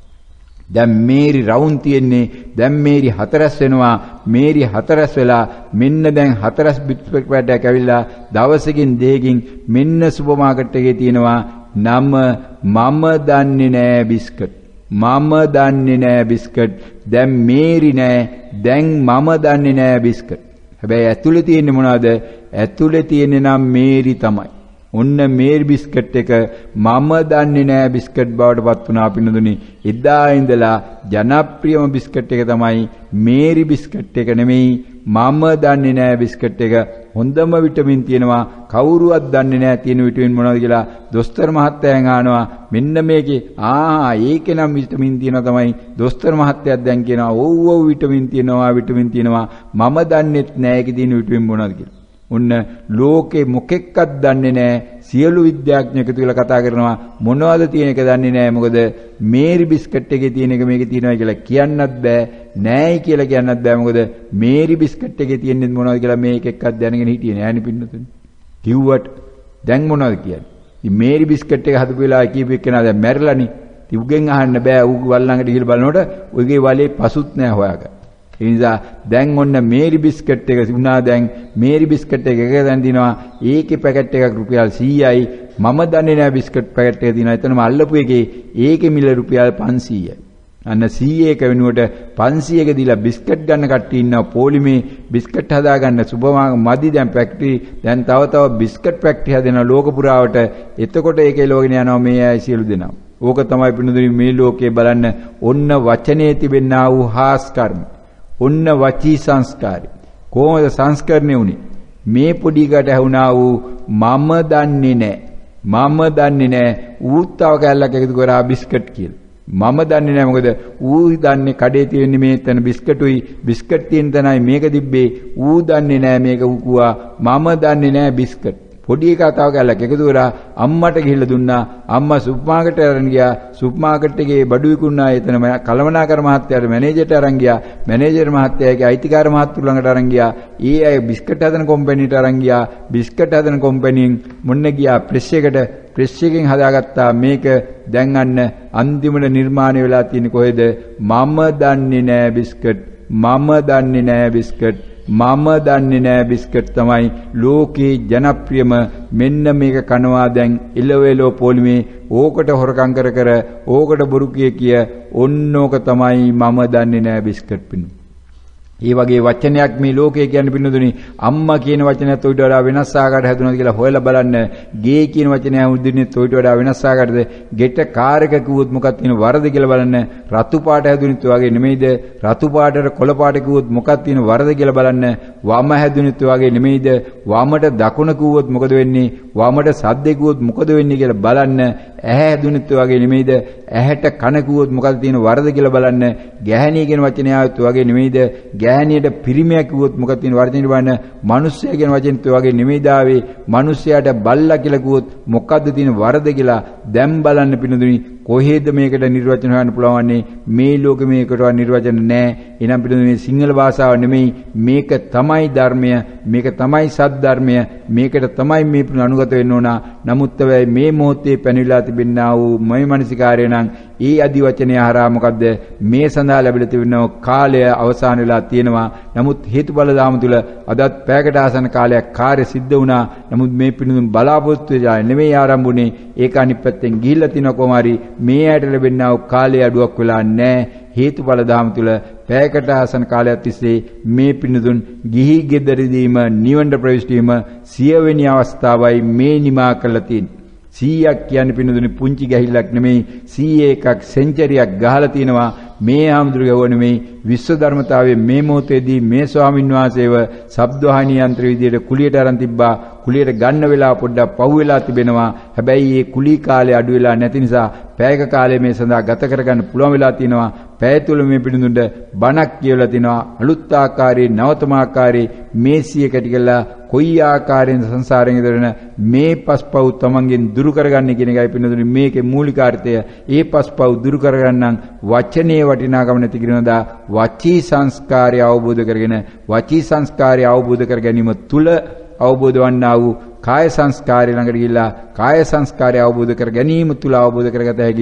දැන් මේරි රවුන් තියෙන්නේ දැන් මේරි හතරස් වෙනවා. මේරි හතරස් වෙලා මෙන්න දැන් හතරස් බිස්කට් පැකට් ඇවිල්ලා දවසකින් දෙකකින් මෙන්න සුපර් මාකට් එකේ තියෙනවා නම මම දන්නේ නෑ බිස්කට්. මම දන්නේ නෑ බිස්කට්. දැන් මේරි නෑ දැන් මම දන්නේ නෑ බිස්කට්. හැබැයි ඇතුලේ තියෙන්නේ මොනවද? ඇතුලේ තියෙන්නේ නම් මේරි තමයි. ඔන්න මේරි බිස්කට් එක මම දන්නේ නෑ බිස්කට් බවට පත් වුණා පින්නදුනි. එදා ඉඳලා ජනප්‍රියම බිස්කට් එක තමයි මේරි බිස්කට් එක නෙමෙයි මම දන්නේ නෑ බිස්කට් එක. හොඳම විටමින් තියෙනවා. කවුරුවත් දන්නේ නෑ තියෙන විටමින් මොනවද කියලා දොස්තර මහත්තයාගෙන් අහනවා. මෙන්න මේකේ ආ ඒකේ නම් විටමින් තියෙනවා තමයි දොස්තර මහත්තයාත් දැන් කියනවා ඔව් ඔව් විටමින් තියෙනවා විටමින් තියෙනවා මම දන්නේත් නෑ ඒකේ තියෙන විටමින් මොනවද කියලා. ඔන්න ලෝකේ මොකෙක්වත් දන්නේ නැහැ. සියලු විද්‍යාඥයෝ එකතු වෙලා කතා කරනවා මොනවද තියෙන එක දන්නේ නැහැ. මොකද මේරි බිස්කට් එකේ තියෙන එක මේකේ තියෙනවා කියලා කියන්නත් බෑ. නෑයි කියලා කියන්නත් බෑ. මොකද මේරි බිස්කට් එකේ තියෙන්නේ මොනවද කියලා මේ එක එකක් දැනගෙන හිටියේ නෑනේ පින්නතුනේ. කිව්වට දැන් මොනවද කියන්නේ? ඉතින් මේරි බිස්කට් එක හදපු වෙලාව කීප එක්කෙනා දැන් මැරිලානේ. ඉතින් උගෙන් අහන්න බෑ. ඌ වල් ළඟට ගිහලා බලනකොට උගේ වලේ පසුත් නෑ හොයාගන්න. ඒ නිසා දැන් ඔන්න මේරි බිස්කට් එක වුණා. දැන් මේරි බිස්කට් එක එක දැන් දිනවා. ඒකේ පැකට් එකක් රුපියල් සීයයි. මම දන්නේ නෑ බිස්කට් පැකට් එක දිනවා. එතනම අල්ලපු එකේ ඒකේ මිල රුපියල් පන්සීයයි. අන්න සීය එක වෙනුවට පන්සීයක දීලා බිස්කට් ගන්න කට්ටිය ඉන්නවා. පොලිමේ බිස්කට් හදාගන්න සුපර් මදි දැන් ෆැක්ටරි දැන් තව තව බිස්කට් ෆැක්ටරි හදනවා ලෝක පුරාවට. එතකොට ඒකේ ලෝගෙන යනවා මේ අය සියලු දෙනා. ඕක තමයි පිටුදුනි මේ ලෝකේ බලන්න ඔන්න වචනේ තිබෙනා වූ හාස් කර්ම. ඔන්න වචී සංස්කාරය. කොහොමද සංස්කරණය වුනේ? මේ පොඩි කට ඇහුණා වූ මම දන්නේ නැහැ. මම දන්නේ නැහැ. ඌත්තව කැල්ලක් එකතු කරා බිස්කට් කියලා. මම දන්නේ නැහැ. මොකද ඌ දන්නේ කඩේ තියෙන්නේ මේ තන බිස්කටුයි. බිස්කට් තියෙන තැනයි මේක තිබ්බේ. ඌ දන්නේ නැහැ මේක උකුවා. මම දන්නේ නැහැ බිස්කට්. පොඩි කතාවක් කැල්ලක් එකතු කරා අම්මට ගිහිල්ලා දුන්නා. අම්මා සුපර් මාකට් එකට අරන් ගියා. සුපර් මාකට් එකේ බඩු විකුණනා එතන කලමනාකර මහත්තයාට මැනේජර්ට අරන් ගියා. මැනේජර් මහත්තයාගේ අයිතිකාර මහත්තුරු ළඟට අරන් ගියා. ඒ අය බිස්කට් හදන කම්පැනිට අරන් ගියා. බිස්කට් හදන කම්පැනියෙන් මොන්න ගියා ප්‍රෙස් එකට. ප්‍රෙස් එකෙන් හදාගත්තා මේක. දැන් අන්න අන්තිමට නිර්මාණය වෙලා තියෙන්නේ කොහෙද? මම දන්නේ නෑ බිස්කට්. මම දන්නේ නෑ බිස්කට්. මම දන්නේ නෑ බිස්කට් තමයි ලෝකේ ජනප්‍රියම. මෙන්න මේක කනවා දැන් එලවෙලෝ පොලිමේ. ඕකට හොරකම් කර කර ඕකට බොරු කිය කිය ඔන්නෝක තමයි මම දන්නේ නෑ බිස්කට් පින්නු. ඒ වගේ වචනයක් මේ ලෝකේ කියන්නේ පින්නදුනි. අම්මා කියන වචනයත් ඔයිට වඩා වෙනස් ආකාරයට හැදුනද කියලා හොයලා බලන්න. ගේ කියන වචනය උදින්නෙත් ඔයිට වඩා වෙනස් ආකාරයටද? ගෙට කාර් එක කිව්වොත් මොකක්ද තියෙන වරද කියලා බලන්න. රතු පාට හැදුනෙත් වගේ නෙමෙයිද? රතු පාටට කොළ පාට කිව්වොත් මොකක්ද තියෙන වරද කියලා බලන්න. වම හැදුනෙත් වගේ නෙමෙයිද? වමට දකුණ කිව්වොත් මොකද වෙන්නේ? වමට සද්ද කිව්වොත් මොකද වෙන්නේ කියලා බලන්න. ඇහැ හැදුනෙත් වගේ නෙමෙයිද? ඇහැට කන කිව්වොත් මොකක්ද තියෙන වරද කියලා බලන්න. ගැහණිය කියන වචනය ආවත් වගේ නෙමෙයිද? ගැහණියට පිරිමියා කිව්වොත් මොකක්ද තියෙන වර්ධනය බලන්න. මිනිස්සයා කියන වචනෙත් වගේ නෙමෙයි දාවේ. මිනිස්සයාට බල්ලා කියලා කිව්වොත් මොකක්ද තියෙන වරද කියලා දැන් බලන්න පිනදුනි. කොහෙද මේකට නිර්වචන හොයන්න පුළුවන්නේ? මේ ලෝකෙ මේකට නිර්වචන නැහැ. එනම් පිටුනේ මේ සිංහල භාෂාව නෙමෙයි. මේක තමයි ධර්මය. මේක තමයි සත්‍ය ධර්මය. මේකට තමයි මේ පිටු අනුගත වෙන්න ඕන. නමුත් මේ මොහොතේ පැනවිලා තිබෙනා වූ මේ මානසිකාරය නම් ඒ අදි වචනය හරහා මොකද්ද මේ සඳහා ලැබිලා තිබෙන කාලය අවසන් වෙලා තියෙනවා. නමුත් හේතුඵල ධාම තුල අදත් පැයකට ආසන්න කාලයක් කාර්ය සිද්ධ වුණා. නමුත් මේ පිටුදුන් බලාපොරොත්තු වෙලා නෙමෙයි ආරම්භුනේ. ඒක අනිත් පැත්තෙන් ගිහිල්ලා තිනවා කොමාරි මේ ඇයට ලැබෙනා වූ කාලය අඩුවක් වෙලා නැහැ. හේතුඵල ධාම තුල පැයකට ආසන්න කාලයක් තිස්සේ මේ පින්නතුන් ගිහි ගෙදරදීම නිවන ප්‍රවිෂ්ඨ වීම සියවෙනි අවස්ථාවයි මේ නිමා කළා තියෙන්නේ. සීයක් කියන්නේ පින්නතුනේ පුංචි ගැහිල්ලක් නෙමෙයි. සීයේ එකක් සෙන්චරියක් ගහලා තිනවා. මේ ආම්දුරගව නෙමෙයි විශ්ව ධර්මතාවයේ මේ මොහොතේදී මේ ස්වාමින් වහන්සේව ශබ්දවාහිනී යන්ත්‍ර විදියට කුලියට අරන් තිබ්බා. කුලියට ගන්න වෙලාව පොඩ්ඩක් පහු වෙලා තිබෙනවා. හැබැයි මේ කුලී කාලය අඩු වෙලා නැති නිසා පැයක කාලය මේ සඳහා ගත කරගන්න පුළුවන් වෙලා තිනවා. පැය තුල මේ පිටුඳුන්ට බණක් කියවලා තිනවා. අලුත් ආකාරයේ නවතම ආකාරයේ මේ සිය කැටි කළා කොයි ආකාරයෙන් සංසාරයෙන් ඉදරන මේ පස්පව් තමන්ගෙන් දුරු කරගන්න කියන එකයි පිටුඳුනි මේකේ මූලිකාර්ථය. ඒ පස්පව් දුරු කරගන්න වචනේ වටිනාකම නැති කිරනදා වචී සංස්කාරය අවබෝධ කරගෙන වචී සංස්කාරය අවබෝධ කර ගැනීම තුල අවබෝධ වන්නා වූ කාය සංස්කාරය ළඟට ගිහිල්ලා කාය සංස්කාරය අවබෝධ කර ගැනීම තුල අවබෝධ කරගත හැකි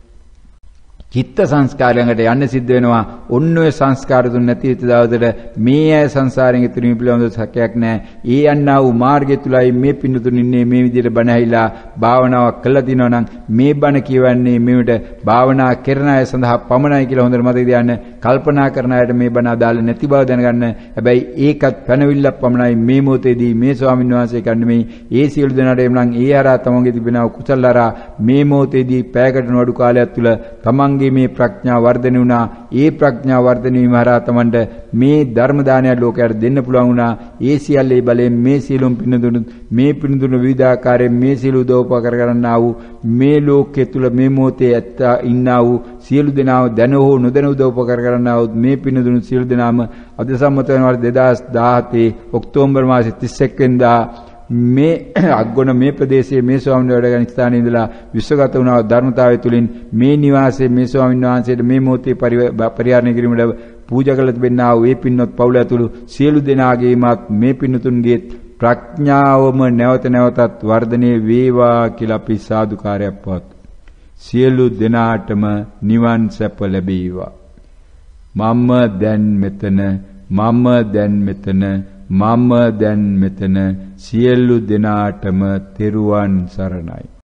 චිත්ත සංස්කාරයකට යන්න සිද්ධ වෙනවා. ඔන්න ඔය සංස්කාර දුන්න නැති වෙච්ච දවසට මේ අය සංසාරයෙන් ඉතුරු වීම පිළිබඳව සැකයක් නැහැ. ඒ යන්නා වූ මාර්ගය තුලයි මේ පින්නතුන් ඉන්නේ. මේ විදිහට බණ ඇහිලා භාවනාවක් කළා දිනවා නම් මේ බණ කියවන්නේ මේකට භාවනා කරන අය සඳහා පමණයි කියලා හොඳට මතක තියාගන්න. කල්පනා කරන අයට මේ බණ අදාළ නැති බව දැනගන්න. හැබැයි ඒකත් පැනවිල්ලක් පමණයි. මේ මොහොතේදී මේ ස්වාමීන් වහන්සේ කන්නේ මේ ඒ සියලු දෙනාට එනම් ඒ හරහා තමන්ගේ තිබෙනා කුසල හරහා මේ මොහොතේදී පැයකට නඩු කාලයක් තුල තමන් මේ ප්‍රඥා වර්ධනය වුණා. ඒ ප්‍රඥා වර්ධනය වීම හරහා තමන්ට මේ ධර්ම දානය ලෝකයට දෙන්න පුළුවන් වුණා. ඒ සියල්ලේ බලයෙන් මේ සියලුම පින්දුණු මේ පින්දුණු විවිධාකාරයෙන් මේ සියලු දෝපකර කරන්නා වූ මේ ලෝකයේ තුල මේ මොහොතේ ඇත්ත ඉන්නා වූ සියලු දෙනාව දැන හෝ නොදැන උදව්පකර කරන්නා වූ මේ පින්දුණු සියලු දෙනාම අද සම්මත වෙන දෙදාස් දහහතේ ඔක්තෝබර් මාසයේ තිස් එක් වෙනිදා මේ අග්ගොන මේ ප්‍රදේශයේ මේ ස්වාමීන් වහන්සේ වැඩ ගන්න ස්ථානයේ ඉඳලා විශ්වගත වුණා ධර්මතාවය තුලින් මේ නිවාසයේ මේ ස්වාමීන් වහන්සේට මේ මොහොතේ පරිහරණය කිරීමට පූජා කළ තිබෙනා වූ ඒ පින්වත් පවුල ඇතුළු සියලු දෙනාගේමත් මේ පින්තුන්ගේ ප්‍රඥාවම නැවත නැවතත් වර්ධනය වේවා කියලා අපි සාදුකාරයක් පවත්වමු. සියලු දෙනාටම නිවන් සැප ලැබේවා. මම දැන් මෙතන මම දැන් මෙතන මම දැන් මෙතන සියලු දෙනාටම තෙරුවන් සරණයි.